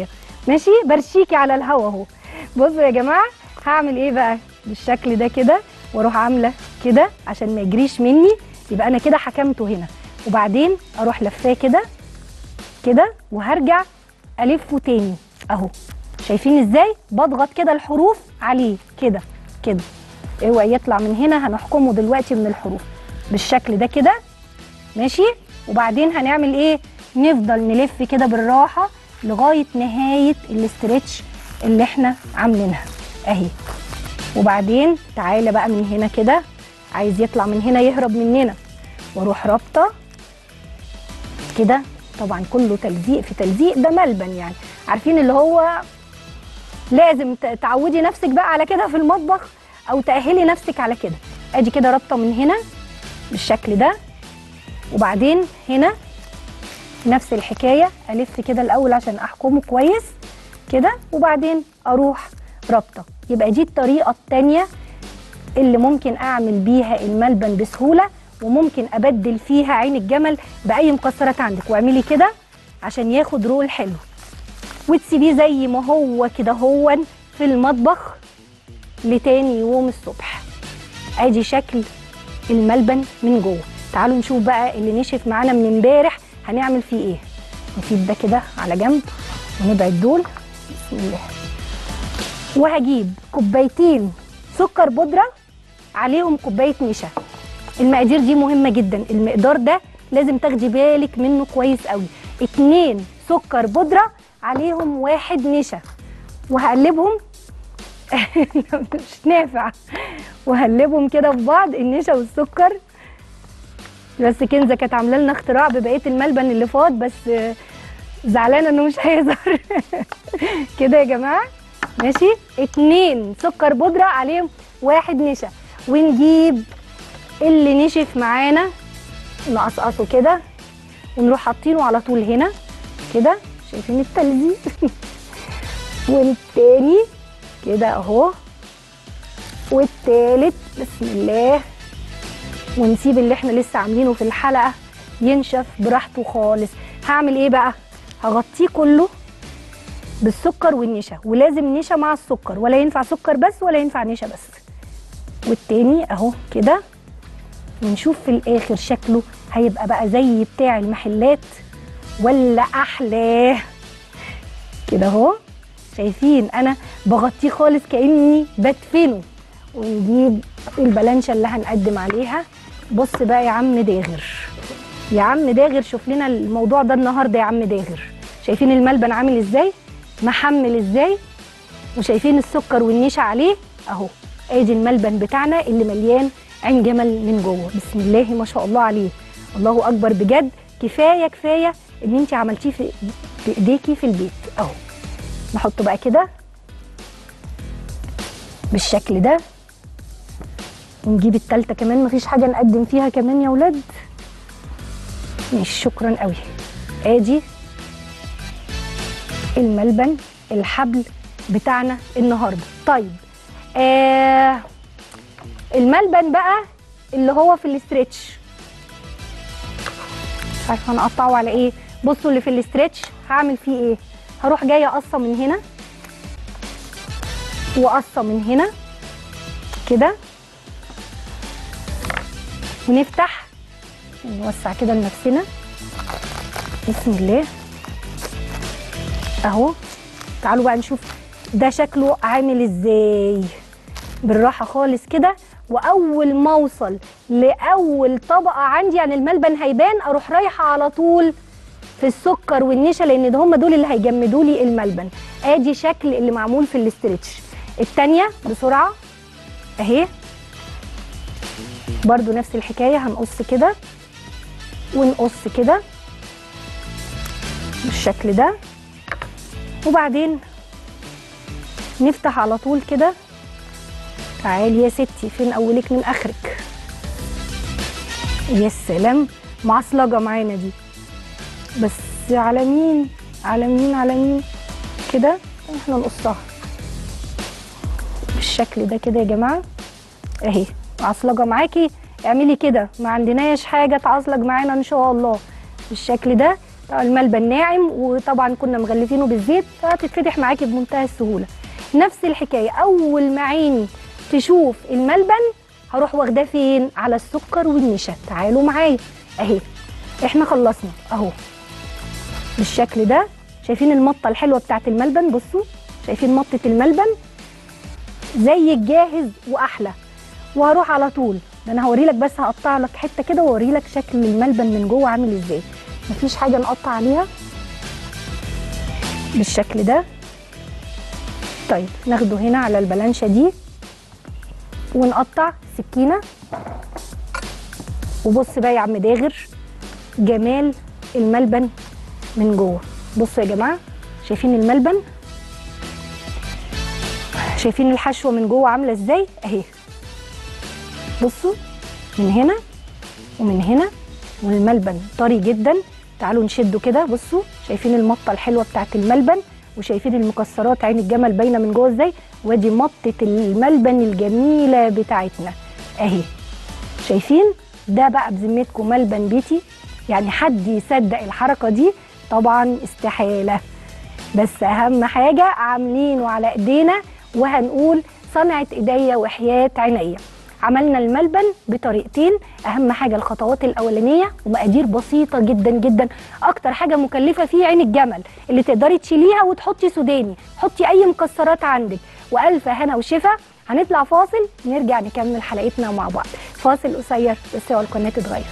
ماشي، برشيكي على الهوا اهو. بصوا يا جماعه هعمل ايه بقى بالشكل ده كده، واروح عامله كده عشان ما يجريش مني، يبقى انا كده حكمته هنا، وبعدين اروح لفاه كده كده وهرجع الفه تاني اهو. شايفين ازاي بضغط كده الحروف عليه كده كده، اوعى يطلع من هنا، هنحكمه دلوقتي من الحروف بالشكل ده كده ماشي. وبعدين هنعمل ايه؟ نفضل نلف كده بالراحه لغايه نهايه الاسترتش اللي احنا عاملينها اهي. وبعدين تعالى بقى من هنا كده، عايز يطلع من هنا يهرب مننا، واروح رابطه كده. طبعا كله تلزيق في تلزيق، ده ملبن يعني، عارفين اللي هو لازم تعودي نفسك بقى على كده في المطبخ، او تأهلي نفسك على كده. ادي كده رابطه من هنا بالشكل ده، وبعدين هنا نفس الحكايه، الف كده الاول عشان احكمه كويس كده، وبعدين اروح رابطه. يبقى دي الطريقه الثانيه اللي ممكن اعمل بيها الملبن بسهوله، وممكن ابدل فيها عين الجمل باي مكسرات عندك. واعملي كده عشان ياخد رول حلو، وتسيبيه زي ما هو كده هو في المطبخ لتاني يوم الصبح. ادي شكل الملبن من جوه. تعالوا نشوف بقى اللي نشف معانا من امبارح هنعمل فيه ايه. نسيب ده كده على جنب ونبعد دول، بسم الله. وهجيب كوبايتين سكر بودره عليهم كوبايه نشا. المقادير دي مهمه جدا، المقدار ده لازم تاخدي بالك منه كويس قوي. 2 سكر بودره عليهم 1 نشا، وهقلبهم مش نافع، وهقلبهم كده في بعض النشا والسكر. بس كنزه كانت عامله لنا اختراع ببقيه الملبن اللي فاض، بس زعلانه انه مش هيظهر كده يا جماعه ماشي. 2 سكر بودره عليهم 1 نشا، ونجيب اللي نشف معانا نقصقصه كده، ونروح حاطينه على طول هنا كده. شايفين التلزيق والتاني كده اهو، والتالت بسم الله. ونسيب اللي احنا لسه عاملينه في الحلقه ينشف براحته خالص. هعمل ايه بقى؟ هغطيه كله بالسكر والنشا، ولازم نشا مع السكر، ولا ينفع سكر بس ولا ينفع نشا بس. والتاني اهو كده، ونشوف في الاخر شكله هيبقى بقى زي بتاع المحلات ولا احلاه كده اهو. شايفين انا بغطيه خالص كاني بدفنه. ونجيب البلانشه اللي هنقدم عليها. بص بقى يا عم داغر، يا عم داغر، شوف لنا الموضوع ده النهارده يا عم داغر. شايفين الملبن عامل ازاي، محمل ازاي، وشايفين السكر والنشا عليه اهو. ادي الملبن بتاعنا اللي مليان عين جمل من جوه، بسم الله ما شاء الله عليه، الله اكبر بجد. كفايه كفايه ان انت عملتيه في بايديكي في البيت اهو. نحطه بقى كده بالشكل ده، ونجيب التالتة كمان. مفيش حاجه نقدم فيها كمان يا ولاد؟ ماشي، شكرا قوي. ادي الملبن الحبل بتاعنا النهارده. طيب الملبن بقى اللي هو في الاسترتش، مش عارفه هنقطعه على ايه. بصوا اللي في الاسترتش هعمل فيه ايه. هروح جايه قصه من هنا وقصه من هنا كده، ونفتح نوسع كده لنفسنا بسم الله اهو. تعالوا بقى نشوف ده شكله عامل ازاي بالراحه خالص كده. واول ما اوصل لاول طبقه عندي يعني الملبن هيبان، اروح رايحه على طول في السكر والنشا، لان ده هم دول اللي هيجمدوا لي الملبن. ادي شكل اللي معمول في الاسترتش. الثانيه بسرعه اهي، برضو نفس الحكايه، هنقص كده ونقص كده بالشكل ده، وبعدين نفتح على طول كده. تعالي يا ستي، فين اولك من اخرك؟ يا سلام، معصلجه معانا دي، بس على مين على مين على مين كده. احنا نقصها بالشكل ده كده يا جماعه اهي. معصلجه معاكي اعملي كده، ما عندناش حاجه تعصلج معانا ان شاء الله بالشكل ده. الملبن ناعم، وطبعا كنا مغلفينه بالزيت فهتتفتح معاكي بمنتهى السهوله. نفس الحكايه، اول ما عيني تشوف الملبن هروح واخداه فين؟ على السكر والنشا. تعالوا معايا اهي، احنا خلصنا اهو بالشكل ده. شايفين المطه الحلوه بتاعت الملبن؟ بصوا شايفين مطه الملبن زي الجاهز واحلى. وهروح على طول، ده انا هوري لك، بس هقطع لك حته كده واوري لك شكل الملبن من جوه عامل ازاي. مفيش حاجه نقطع عليها بالشكل ده. طيب ناخده هنا على البلانشه دي ونقطع سكينه. وبص بقى يا عم داغر جمال الملبن من جوه. بصوا يا جماعه، شايفين الملبن؟ شايفين الحشوه من جوه عامله ازاي؟ اهي بصوا من هنا ومن هنا، والملبن طري جدا. تعالوا نشده كده. بصوا شايفين المطه الحلوه بتاعت الملبن، وشايفين المكسرات عين الجمل باينه من جوه ازاي، وادي مطه الملبن الجميله بتاعتنا اهي. شايفين ده بقى بذمتكم ملبن بيتي؟ يعني حد يصدق الحركه دي؟ طبعا استحاله. بس اهم حاجه عاملينه على ايدينا، وهنقول صنعت ايديا وحياه عينيا. عملنا الملبن بطريقتين، اهم حاجه الخطوات الاولانيه ومقادير بسيطه جدا جدا. اكتر حاجه مكلفه فيه عين الجمل اللي تقدري تشيليها وتحطي سوداني، حطي اي مكسرات عندك، والف هنا وشفا. هنطلع فاصل نرجع نكمل حلقتنا مع بعض. فاصل قصير بس اوعوا القناه تتغير.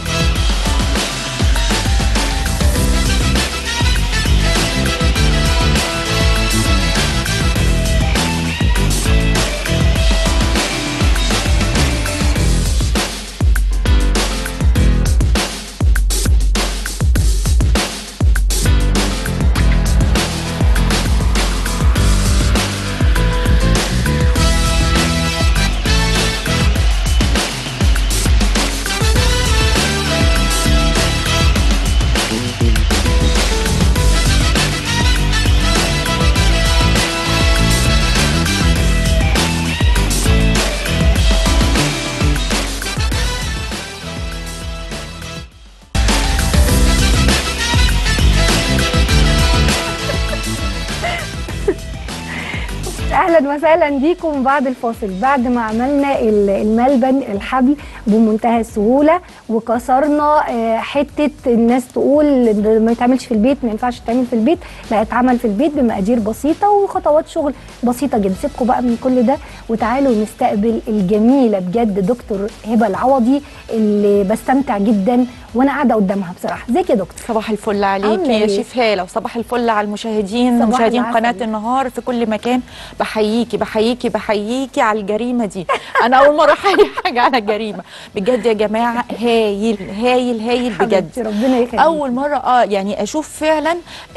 اهلا وسهلا بيكم بعد الفاصل. بعد ما عملنا الملبن الحبل بمنتهى السهوله وكسرنا حته الناس تقول ما يتعملش في البيت، ما ينفعش يتعمل في البيت، لا اتعمل في البيت بمقادير بسيطه وخطوات شغل بسيطه جدا. سيبكم بقى من كل ده وتعالوا نستقبل الجميله بجد دكتور هبه العوضي اللي بستمتع جدا وانا قاعده قدامها بصراحه. ازيك يا دكتور؟ صباح الفل عليكي يا شيف هاله، وصباح الفل على المشاهدين، مشاهدين قناه النهار في كل مكان. بحييكي بحييكي بحييكي على الجريمه دي. انا اول مره احيي حاجه على الجريمه بجد يا جماعه. هايل هايل هايل بجد. ربنا يخليك. اول مره يعني اشوف فعلا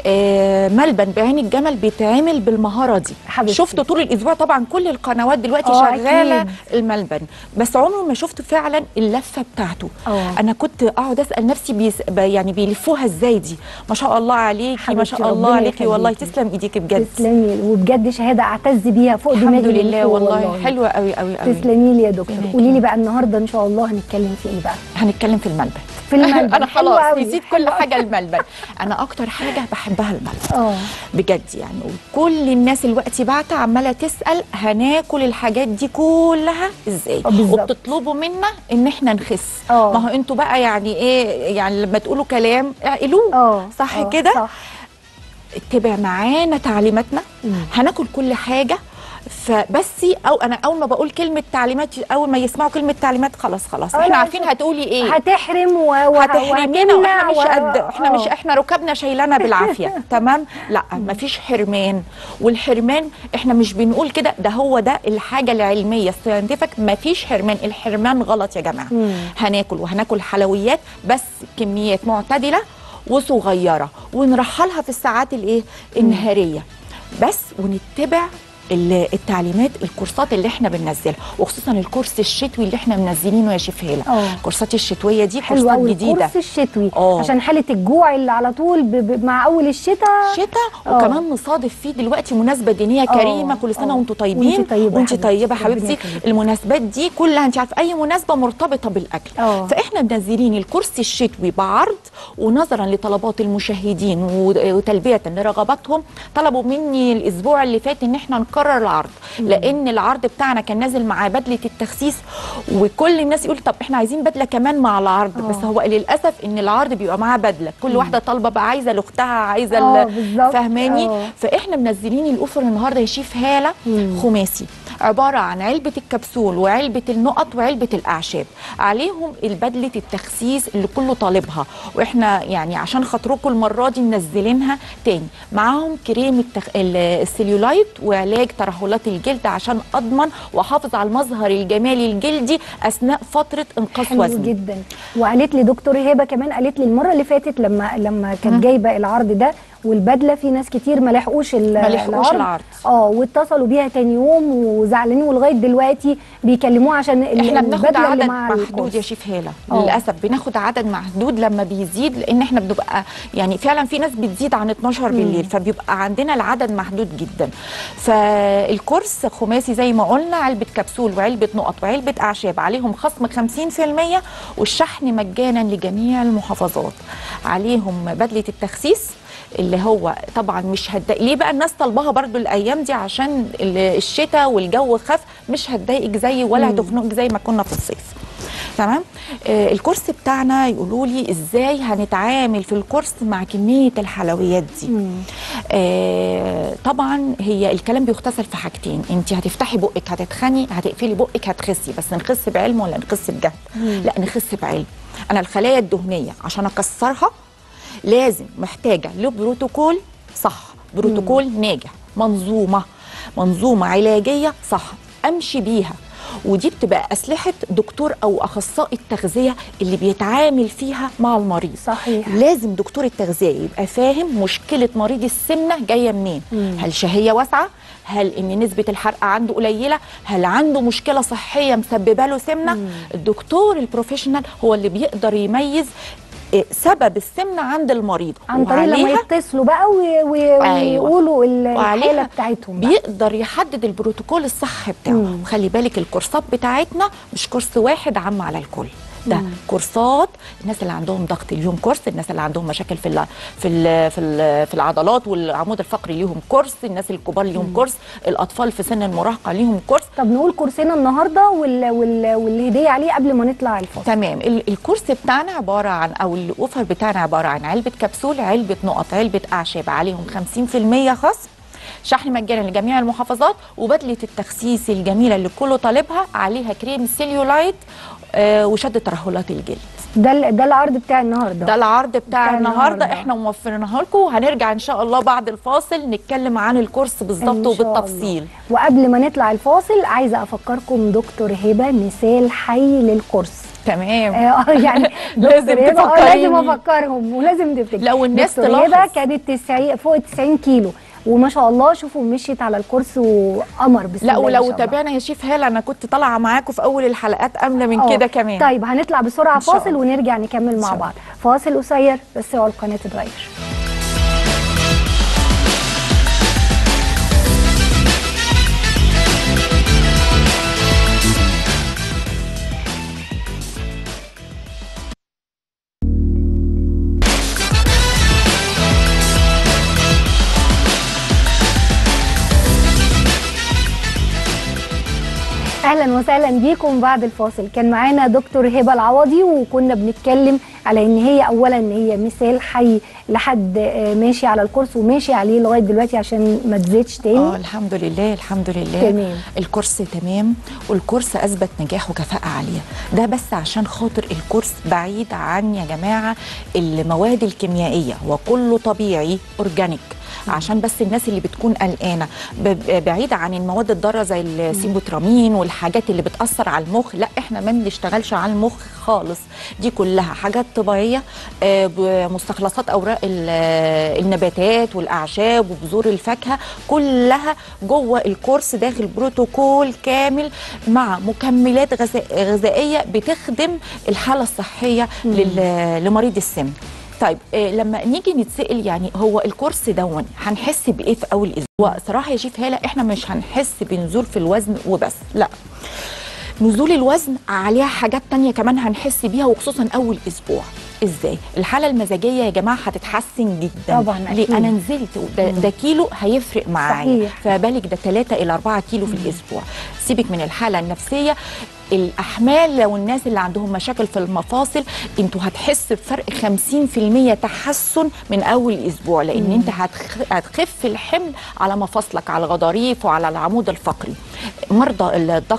ملبن بعين الجمل بيتعمل بالمهاره دي. شفته طول الاسبوع طبعا، كل القنوات دلوقتي شغاله الملبن، بس عمري ما شفت فعلا اللفه بتاعته. انا كنت اقعد اسال نفسي يعني بيلفوها ازاي دي. ما شاء الله عليكي، ما شاء الله عليكي، والله تسلم ايديكي بجد. تسلمي، وبجد شهاده اعتز بيها فوق دماغي. الحمد لله والله. حلوه قوي قوي قوي. تسلمي لي يا دكتور. قولي لي بقى النهارده ان شاء الله هنتكلم في ايه بقى؟ هنتكلم في الملبن. في الملبن. انا خلاص نسيت كل حاجه الملبن. انا اكتر حاجه بحبها الملبن بجد يعني. وكل الناس دلوقتي بعت عماله تسال هناكل الحاجات دي كلها ازاي، وبتطلبوا منا ان احنا نخس. ما هو انتوا بقى يعني ايه، يعني لما تقولوا كلام اعقلوه. صح كده؟ صح. اتبع معانا تعليماتنا. هناكل كل حاجه. فبس انا اول ما بقول كلمه تعليمات، اول ما يسمعوا كلمه تعليمات خلاص احنا عارفين هتقولي ايه. هتحرم هتحرمينا واحنا مش قد، احنا مش احنا ركبنا شايلانا بالعافيه. تمام؟ لا مفيش حرمان. والحرمان احنا مش بنقول كده، ده هو ده الحاجه العلميه الساينتفك. مفيش حرمان، الحرمان غلط يا جماعه. هناكل وهناكل حلويات بس كميات معتدله وصغيره، ونرحلها في الساعات الايه النهاريه بس، ونتبع التعليمات الكورسات اللي احنا بننزلها، وخصوصا الكورس الشتوي اللي احنا منزلينه يا شيف هاله. الكورسات الشتويه دي كورسات جديده. الكورس الشتوي عشان حاله الجوع اللي على طول مع اول الشتاء. وكمان مصادف فيه دلوقتي مناسبه دينيه كريمه، كل سنه وانتم طيبين. وانت طيبه حبيبتي. المناسبات دي كلها انت عارفه اي مناسبه مرتبطه بالاكل. فاحنا منزلين الكورس الشتوي بعرض، ونظرا لطلبات المشاهدين وتلبيه لرغباتهم طلبوا مني الاسبوع اللي فات ان احنا نكرر العرض، لان العرض بتاعنا كان نازل مع بدله التخسيس، وكل الناس يقول طب احنا عايزين بدله كمان مع العرض. بس هو للاسف ان العرض بيبقى معاه بدله، كل واحده طالبه بقى عايزه لاختها عايزه فاهماني. فاحنا منزلين الاوفر النهارده يا شيف هاله خماسي، عباره عن علبه الكبسول وعلبه النقط وعلبه الاعشاب، عليهم البدله التخسيس اللي كله طالبها، واحنا يعني عشان خاطركم المره دي منزلينها تاني، معاهم كريم السليولايت وعلاج ترهلات الجلد عشان اضمن واحافظ على المظهر الجمالي الجلدي اثناء فتره انقاص وزني. حلو جدا. وقالت لي دكتور هبه كمان، قالت لي المره اللي فاتت لما كانت جايبه العرض ده والبدله، في ناس كتير ما لحقوش العرض واتصلوا بيها تاني يوم وزعلانين، ولغايه دلوقتي بيكلموها عشان احنا بناخد عدد محدود الكورس. يا شيف هاله. للاسف بناخد عدد محدود لما بيزيد، لان احنا بنبقى يعني فعلا في ناس بتزيد عن 12 بالليل، فبيبقى عندنا العدد محدود جدا. فالكورس خماسي زي ما قلنا، علبه كبسول وعلبه نقط وعلبه اعشاب، عليهم خصم 50% والشحن مجانا لجميع المحافظات. عليهم بدله التخسيس اللي هو طبعا مش هتضايق. ليه بقى الناس طالباها برضو الايام دي؟ عشان الشتاء والجو خف، مش هتضايقك زي ولا هتخنقك زي ما كنا في الصيف. تمام. الكورس بتاعنا يقولوا لي ازاي هنتعامل في الكورس مع كميه الحلويات دي. طبعا هي الكلام بيختصر في حاجتين، انت هتفتحي بقك هتتخني، هتقفلي بقك هتخسي. بس نخس بعلم ولا نخس بجهل؟ لا، نخس بعلم. انا الخلايا الدهنيه عشان اكسرها لازم محتاجه لبروتوكول صح، بروتوكول ناجح، منظومه علاجيه صح امشي بيها، ودي بتبقى اسلحه دكتور او اخصائي التغذيه اللي بيتعامل فيها مع المريض. صحيح. لازم دكتور التغذيه يبقى فاهم مشكله مريض السمنه جايه منين. هل شهيه واسعه؟ هل ان نسبه الحرق عنده قليله؟ هل عنده مشكله صحيه مسببه له سمنه؟ الدكتور البروفيشنال هو اللي بيقدر يميز سبب السمنه عند المريض، عن طريق لما يتصلوا بقى ويقولوا الحاله بتاعتهم بقى. بيقدر يحدد البروتوكول الصح بتاعه. وخلي بالك الكورسات بتاعتنا مش كورس واحد عام على الكل، ده كورسات الناس اللي عندهم ضغط اليوم كورس، الناس اللي عندهم مشاكل في العضلات والعمود الفقري ليهم كورس، الناس الكبار ليهم كورس، الاطفال في سن المراهقه ليهم كورس. طب نقول كورسنا النهارده والهديه عليه قبل ما نطلع الفاصل. تمام. الكورس بتاعنا عباره عن، او الاوفر بتاعنا عباره عن علبه كبسول، علبه نقط، علبه اعشاب، عليهم 50% خصم، شحن مجانا لجميع المحافظات، وبدله التخسيس الجميله اللي كله طالبها، عليها كريم سيليولايت وشد ترهلات الجلد. ده العرض بتاع النهارده. ده العرض بتاع النهارده احنا موفرينها لكم، وهنرجع ان شاء الله بعد الفاصل نتكلم عن الكورس بالظبط وبالتفصيل. وقبل ما نطلع الفاصل عايزه افكركم دكتور هبه مثال حي للكورس. تمام. يعني لازم تفكريني. لازم افكرهم ولازم تفتكر. لو الناس تلاحظ هبه كانت 90 فوق 90 كيلو، وما شاء الله شوفوا مشيت على الكورس وقمر بسم الله. لا، ولو تابعنا يا شيف هاله انا كنت طالعه معاكم في اول الحلقات امنه من كده كمان. طيب هنطلع بسرعه فاصل ونرجع نكمل مع بعض. فاصل قصير بس اوعوا القناه تتغير. اهلا وسهلا بيكم بعد الفاصل. كان معانا دكتور هبه العوضي، وكنا بنتكلم على ان هي اولا ان هي مثال حي لحد ماشي على الكورس وماشي عليه لغايه دلوقتي عشان ما تزيدش تاني. الحمد لله الحمد لله. تمام. الكورس تمام، والكورس اثبت نجاح وكفاءه عاليه. ده بس عشان خاطر الكورس بعيد عن يا جماعه المواد الكيميائيه، وكله طبيعي اورجانيك. عشان بس الناس اللي بتكون قلقانه بعيده عن المواد الضاره زي السيبوترامين والحاجات اللي بتاثر على المخ. لا، احنا ما بنشتغلش على المخ خالص، دي كلها حاجات طبيعيه بمستخلصات اوراق النباتات والاعشاب وبذور الفاكهه، كلها جوه الكورس داخل بروتوكول كامل مع مكملات غذائيه بتخدم الحاله الصحيه لمريض السمنه. طيب لما نيجي نتسأل يعني هو الكورس دون هنحس بايه في اول اسبوع؟ صراحه يا شيف هاله احنا مش هنحس بنزول في الوزن وبس، لا، نزول الوزن عليها حاجات تانية كمان هنحس بيها، وخصوصا اول اسبوع. ازاي؟ الحاله المزاجيه يا جماعه هتتحسن جدا. طبعا ليه؟ انا نزلت ده كيلو هيفرق معايا، فبالك ده 3 إلى 4 كيلو في الاسبوع. سيبك من الحاله النفسيه، الاحمال لو الناس اللي عندهم مشاكل في المفاصل انتوا هتحس بفرق 50% تحسن من اول اسبوع، لان انت هتخف الحمل على مفاصلك، على الغضاريف وعلى العمود الفقري. مرضى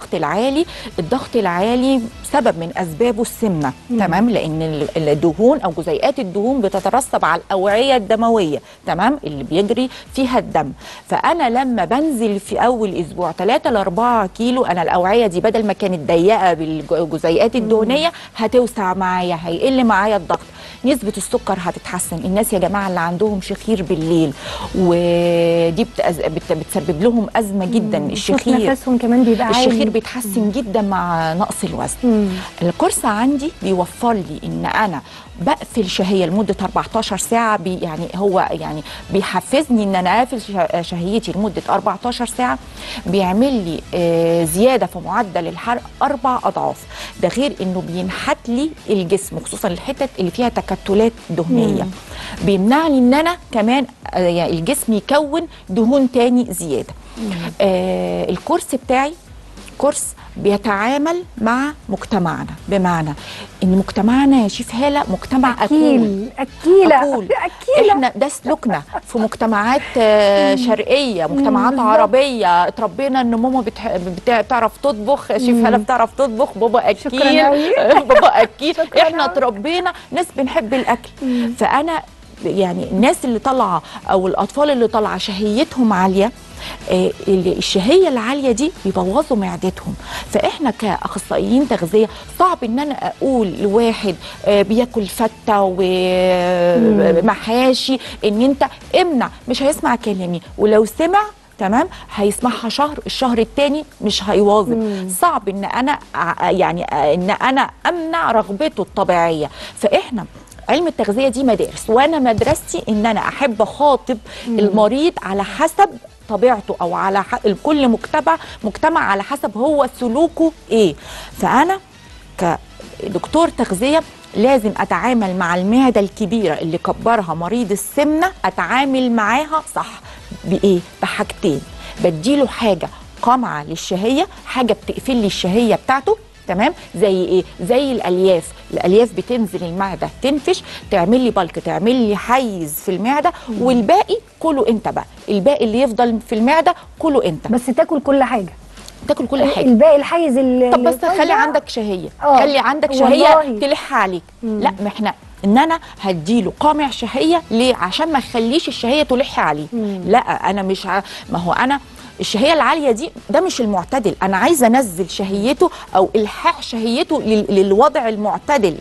الضغط العالي سبب من اسبابه السمنه، تمام، لان الدهون او جزيئات الدهون بتترسب على الاوعيه الدمويه، تمام، اللي بيجري فيها الدم. فانا لما بنزل في اول اسبوع 3 ل 4 كيلو، انا الاوعيه دي بدل ما كانت ضيقه بالجزيئات الدهنيه هتوسع معايا، هيقل معايا الضغط، نسبه السكر هتتحسن. الناس يا جماعه اللي عندهم شخير بالليل ودي بتسبب لهم ازمه جدا، الشخير نفسهم كمان بيبقى عالي، الشخير بيتحسن جدا مع نقص الوزن. الكورس عندي بيوفر لي ان انا بقفل شهيه لمده 14 ساعه، يعني هو يعني بيحفزني ان انا اقفل شهيتي لمده 14 ساعه، بيعمل لي زياده في معدل الحرق 4 أضعاف. ده غير انه بينحت لي الجسم، خصوصا الحتت اللي فيها تكتلات دهنيه، بيمنعني ان انا كمان يعني الجسم يكون دهون تاني زياده. الكورس بتاعي كورس بيتعامل مع مجتمعنا، بمعنى ان مجتمعنا يا شيف هاله مجتمع اكيله. احنا ده سلوكنا في مجتمعات شرقيه، مجتمعات عربيه، اتربينا ان ماما بتعرف تطبخ، شيف هاله بتعرف تطبخ، بابا اكيل بابا اكيل، احنا اتربينا ناس بنحب الاكل. فانا يعني الناس اللي طالعه او الاطفال اللي طالعه شهيتهم عاليه، الشهيه العاليه دي بيبوظوا معدتهم. فاحنا كاخصائيين تغذيه صعب ان انا اقول لواحد بياكل فته ومحاشي ان انت امنع، مش هيسمع كلامي، ولو سمع تمام هيسمعها شهر، الشهر الثاني مش هيواظب. صعب ان انا يعني ان انا امنع رغبته الطبيعيه. فاحنا علم التغذيه دي مدارس، وانا مدرستي ان انا احب اخاطب المريض على حسب طبيعته، او على كل مجتمع على حسب هو سلوكه ايه. فانا كدكتور تغذيه لازم اتعامل مع المعده الكبيره اللي كبرها مريض السمنه، اتعامل معاها صح. بايه؟ بحاجتين، بديله حاجه قمعه للشهيه، حاجه بتقفل لي الشهيه بتاعته، تمام، زي ايه؟ زي الالياف. الالياف بتنزل المعده تنفش، تعمل لي بلك، تعمل لي حيز في المعده، والباقي كله انت بقى، الباقي اللي يفضل في المعده كله انت. بس تاكل كل حاجه، تاكل كل حاجه، الباقي الحيز اللي طب بس خلي عندك شهيه، خلي عندك شهيه تلح عليك. لا، ما احنا ان انا هديله قامع شهيه ليه؟ عشان ما اخليش الشهيه تلح عليه. لا، انا مش ما هو انا الشهيه العاليه دي ده مش المعتدل، انا عايزه انزل شهيته او الحاح شهيته للوضع المعتدل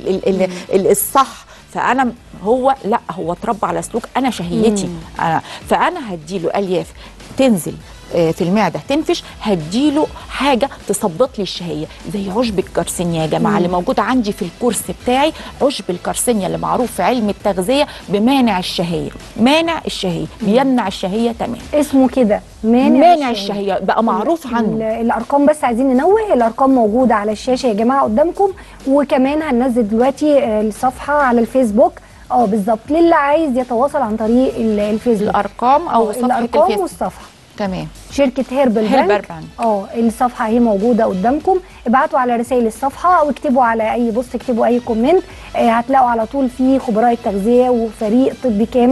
الصح. فانا هو لا، هو اتربى على سلوك انا شهيتي فانا هديله الياف تنزل في المعده تنفش، هديله حاجه تثبط لي الشهيه زي عشب الكارسينيا يا جماعه اللي موجود عندي في الكورس بتاعي. عشب الكارسينيا اللي معروف في علم التغذيه بمانع الشهيه، مانع الشهيه، بيمنع الشهيه تمام، اسمه كده مانع الشهيه بقى معروف عنه. الارقام بس عايزين ننوه، الارقام موجوده على الشاشه يا جماعه قدامكم، وكمان هننزل دلوقتي الصفحه على الفيسبوك بالظبط للي عايز يتواصل عن طريق الفيسبوك، الارقام او صفحه الارقام الفيسبوك والصفحه، تمام. شركه هيربل بانك الصفحه اهي موجوده قدامكم. ابعتوا على رسائل الصفحه او اكتبوا على اي بوست، اكتبوا اي كومنت، هتلاقوا على طول في خبراء التغذيه وفريق طبي كامل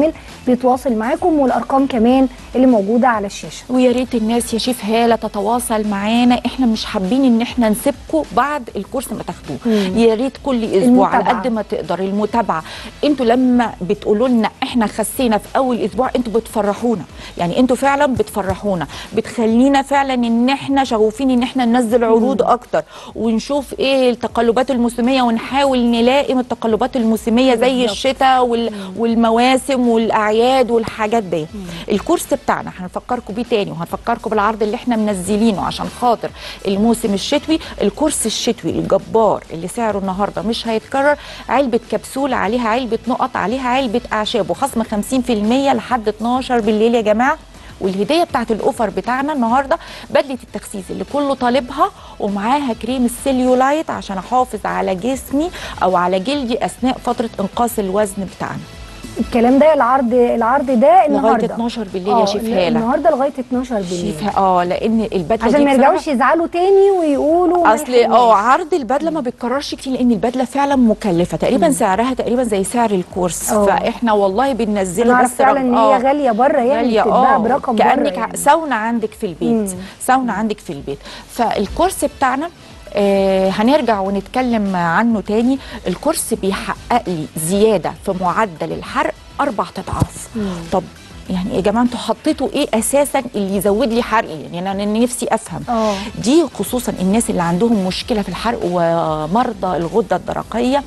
بيتواصل معاكم، والارقام كمان اللي موجوده على الشاشه. ويا ريت الناس يا شيف هاله تتواصل معانا، احنا مش حابين ان احنا نسيبكم بعد الكورس ما تاخدوه. يا ريت كل اسبوع على قد ما تقدر المتابعه. انتوا لما بتقولوا لنا احنا خسينا في اول اسبوع، انتوا بتفرحونا، يعني انتوا فعلا بتفرحونا، بتخلينا فعلا ان احنا شغوفين ان احنا ننزل عروض اكتر ونشوف ايه التقلبات الموسميه، ونحاول نلائم التقلبات الموسميه زي الشتاء والمواسم والاعياد والحاجات دي. الكورس بتاعنا هنفكركم بيه تاني، وهنفكركم بالعرض اللي احنا منزلينه عشان خاطر الموسم الشتوي. الكورس الشتوي الجبار اللي سعره النهارده مش هيتكرر، علبه كبسوله عليها علبه نقط عليها علبه اعشاب، وخصم 50% لحد 12 بالليل يا جماعه. والهديه بتاعت الاوفر بتاعنا النهارده بدله التخسيس اللي كله طالبها، ومعاها كريم السيليولايت عشان احافظ على جسمي او على جلدي اثناء فتره انقاص الوزن بتاعنا. الكلام ده العرض ده النهارده لغايه 12 بالليل يا شيف هاله. النهارده لغايه 12 بالليل شيف لان البدله عشان ما يرجعوش يزعلوا تاني ويقولوا اصل عرض البدله ما بيتكررش كتير، لان البدله فعلا مكلفه، تقريبا سعرها تقريبا زي سعر الكورس. فاحنا والله بننزله بس فعلا ان هي غاليه بره، يعني بتتباع برقم بره، كانك يعني ساونا عندك في البيت. ساونا عندك في البيت. فالكورس بتاعنا هنرجع ونتكلم عنه تاني. الكورس بيحقق لي زياده في معدل الحرق 4 أضعاف. طب يعني يا جماعه انتوا حطيتوا ايه اساسا اللي يزود لي حرقي؟ يعني انا نفسي افهم. دي خصوصا الناس اللي عندهم مشكله في الحرق ومرضى الغده الدرقيه.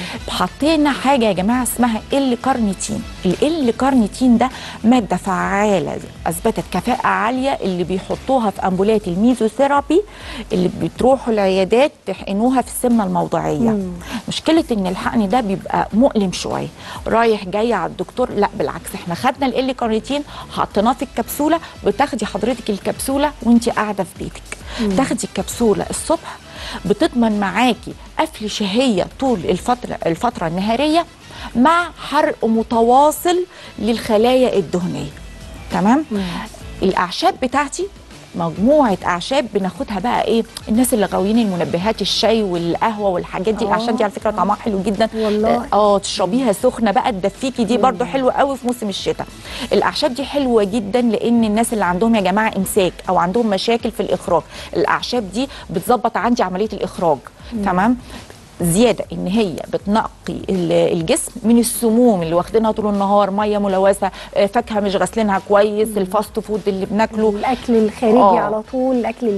حطينا حاجه يا جماعه اسمها الكارنيتين. الكارنيتين ده ماده فعاله اثبتت كفاءه عاليه، اللي بيحطوها في امبولات الميزوثيرابي اللي بتروحوا العيادات تحقنوها في السمنه الموضعيه. مشكله ان الحقن ده بيبقى مؤلم شويه، رايح جاي على الدكتور. لا بالعكس، احنا خدنا الكارنيتين حطيناه في الكبسوله. بتاخدي حضرتك الكبسوله وانت قاعده في بيتك. تاخدي الكبسوله الصبح، بتضمن معاكي قفل شهيه طول الفتره النهاريه مع حرق متواصل للخلايا الدهنيه. تمام. الاعشاب بتاعتي مجموعه اعشاب بناخدها بقى ايه، الناس اللي غاويين المنبهات، الشاي والقهوه والحاجات دي. الاعشاب دي على فكره طعمها حلو جدا والله. تشربيها سخنه بقى تدفيكي، دي برده حلوه قوي في موسم الشتاء. الاعشاب دي حلوه جدا لان الناس اللي عندهم يا جماعه امساك او عندهم مشاكل في الاخراج، الاعشاب دي بتظبط عندي عمليه الاخراج. تمام. زياده ان هي بتنقي الجسم من السموم اللي واخدينها طول النهار، ميه ملوثه، فاكهه مش غاسلينها كويس، الفاست فود اللي بناكله، الاكل الخارجي على طول، الاكل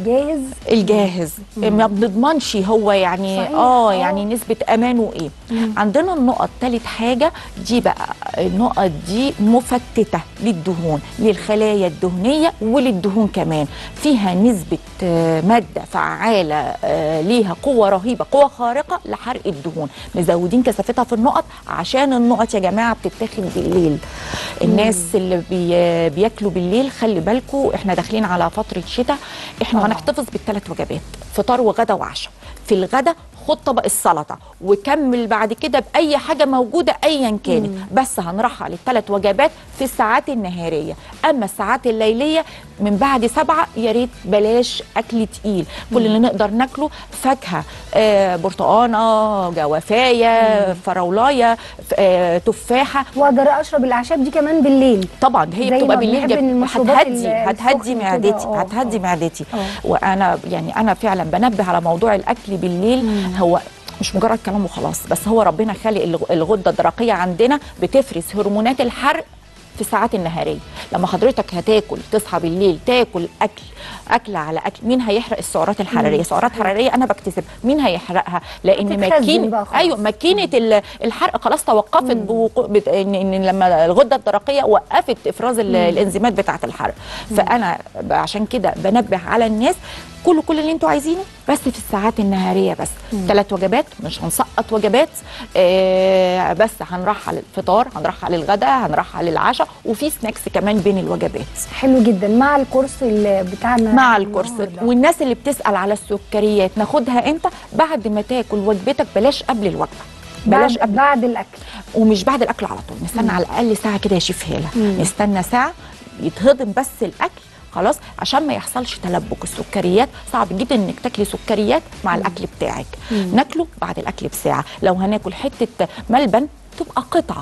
الجاهز ما بنضمنش هو يعني يعني نسبه امانه ايه. عندنا النقط ثالث حاجه، دي بقى النقط دي مفتته للدهون، للخلايا الدهنيه وللدهون كمان، فيها نسبه ماده فعاله ليها قوه رهيبه، قوه خارقه لحرق الدهون. مزودين كثافتها في النقط عشان النقط يا جماعه بتتاخد بالليل. الناس اللي بياكلوا بالليل خلي بالكم، احنا داخلين على فتره شتاء. احنا هنحتفظ بالثلاث وجبات، فطار وغدا وعشاء. في الغدا خد طبق السلطه وكمل بعد كده باي حاجه موجوده ايا كانت، بس هنرحل الثلاث وجبات في الساعات النهاريه. اما الساعات الليليه من بعد 7 يا ريت بلاش اكل تقيل. كل اللي نقدر ناكله فاكهه، برتقانه، جوافايه، فراولايه، تفاحه. واقدر اشرب الاعشاب دي كمان بالليل. طبعا هي بتبقى بالليل هتهدي معدتي. وانا يعني انا فعلا بنبه على موضوع الاكل بالليل. هو مش مجرد كلام وخلاص، بس هو ربنا خالق الغده الدرقيه عندنا بتفرز هرمونات الحرق في الساعات النهاريه. لما حضرتك هتاكل تصحى بالليل تاكل اكل على اكل، مين هيحرق السعرات الحراريه؟ سعرات حراريه انا بكتسب، مين هيحرقها؟ لان ماكينه الحرق خلاص توقفت ان لما الغده الدرقيه وقفت افراز الانزيمات بتاعه الحرق. فانا عشان كده بنبه على الناس، كل اللي انتوا عايزينه بس في الساعات النهاريه بس. 3 وجبات، مش هنسقط وجبات، بس هنرحل الفطار، هنرحل الغداء، هنرحل العشاء، وفي سناكس كمان بين الوجبات. حلو جدا مع الكورس بتاعنا. مع الكورس. والناس اللي بتسال على السكريات ناخدها امتى؟ بعد ما تاكل وجبتك، بلاش قبل الوجبه، بلاش بعد الاكل. ومش بعد الاكل على طول، نستنى على الاقل ساعه كده يا شيف هاله، نستنى ساعه يتهضم بس الاكل خلاص، عشان ما يحصلش تلبك. السكريات صعب جدا انك تاكلي سكريات مع الاكل بتاعك. ناكله بعد الاكل بساعه. لو هناكل حته ملبن تبقى قطعه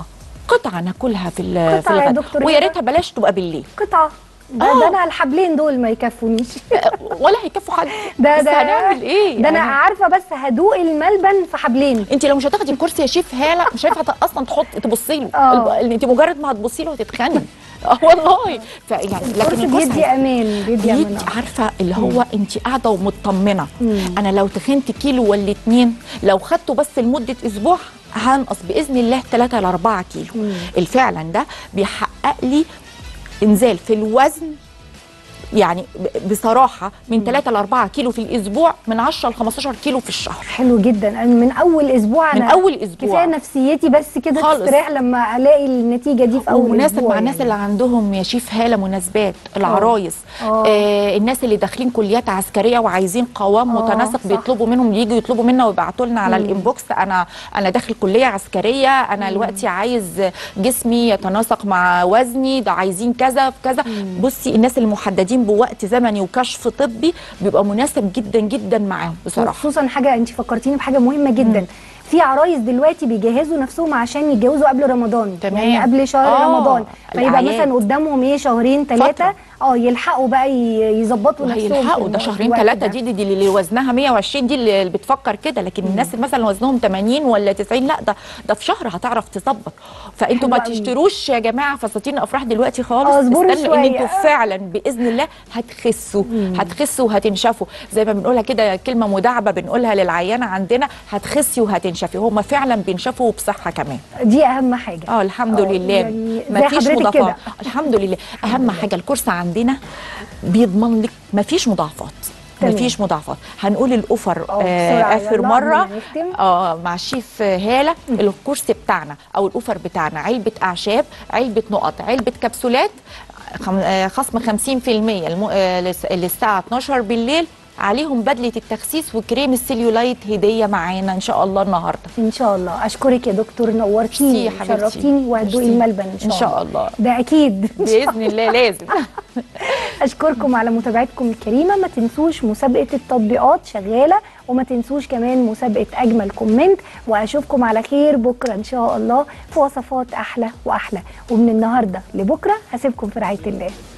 قطعه ناكلها في قطعة يا الغداء، دكتور ويا هبة. ريتها بلاش تبقى بالليل. قطعه ده انا الحبلين دول ما يكفونيش. ولا هيكفوا حد. ده بس هنعمل ايه؟ ده انا عارفه بس هدوق الملبن في حبلين. انت لو مش هتاخدي الكرسي يا شيف هاله مش هينفع اصلا تبصي له. انت مجرد ما هتبصي له هتتخني. والله. فيعني لكن الكرسي بيدي امان، بيدي امان. عارفه اللي هو انت قاعده ومطمنه. انا لو تخنت كيلو ولا 2 لو خدته بس لمده اسبوع هنقص باذن الله 3 ل 4 كيلو. الفعلا ده بيحقق لي انزال في الوزن، يعني بصراحه من 3 ل 4 كيلو في الاسبوع، من 10 ل 15 كيلو في الشهر. حلو جدا. أنا من اول اسبوع من اول اسبوع كفايه نفسيتي بس كده تستريح لما الاقي النتيجه دي في اول اسبوع. ومناسب مع الناس اللي عندهم يا شيف هاله مناسبات، العرايس، الناس اللي داخلين كليات عسكريه وعايزين قوام متناسق، بيطلبوا منهم ييجوا يطلبوا منا ويبعتوا لنا على الانبوكس، انا داخل كليه عسكريه، انا دلوقتي عايز جسمي يتناسق مع وزني، ده عايزين كذا في كذا. بصي الناس المحددين بوقت زمني وكشف طبي بيبقى مناسب جدا جدا معاهم بصراحه. خصوصا حاجه انت فكرتيني بحاجه مهمه جدا. في عرايس دلوقتي بيجهزوا نفسهم عشان يتجوزوا قبل رمضان. تمام. يعني قبل شهر رمضان، فيبقى مثلا قدامهم شهرين 3 يلحقوا بقى يظبطوا نفسهم. يلحقوا ده شهرين 3 دي اللي وزنها 120 دي اللي بتفكر كده، لكن الناس اللي مثلا وزنهم 80 ولا 90 لا ده في شهر هتعرف تظبط. فانتوا ما تشتروش يا جماعه فساتين افراح دلوقتي خالص. استنوا ان انتوا فعلا باذن الله هتخسوا وهتنشفوا، زي ما بنقولها كده كلمه مداعبه بنقولها للعيانه عندنا، هتخسي وهتنشفي. هم فعلا بينشفوا بصحه كمان، دي اهم حاجه. الحمد لله. يعني ما فيش مضاعفات الحمد لله. اهم حاجه الكورس عندنا بيضمن لك ما فيش مضاعفات. مفيش مضاعفات. هنقول الاوفر اخر مره مع الشيف هاله. الكورس بتاعنا او الاوفر بتاعنا علبه اعشاب، علبه نقط، علبه كبسولات، خصم 50% للساعه 12 بالليل، عليهم بدله التخسيس وكريم السيليولايت هديه معانا ان شاء الله النهارده. ان شاء الله. اشكرك يا دكتور، نورتيني وشرفتيني، وهتدوقي الملبن ان شاء الله. ده اكيد باذن الله لازم. اشكركم على متابعتكم الكريمه. ما تنسوش مسابقه التطبيقات شغاله، وما تنسوش كمان مسابقه اجمل كومنت. واشوفكم على خير بكره ان شاء الله في وصفات احلى واحلى. ومن النهارده لبكره هسيبكم في رعايه الله.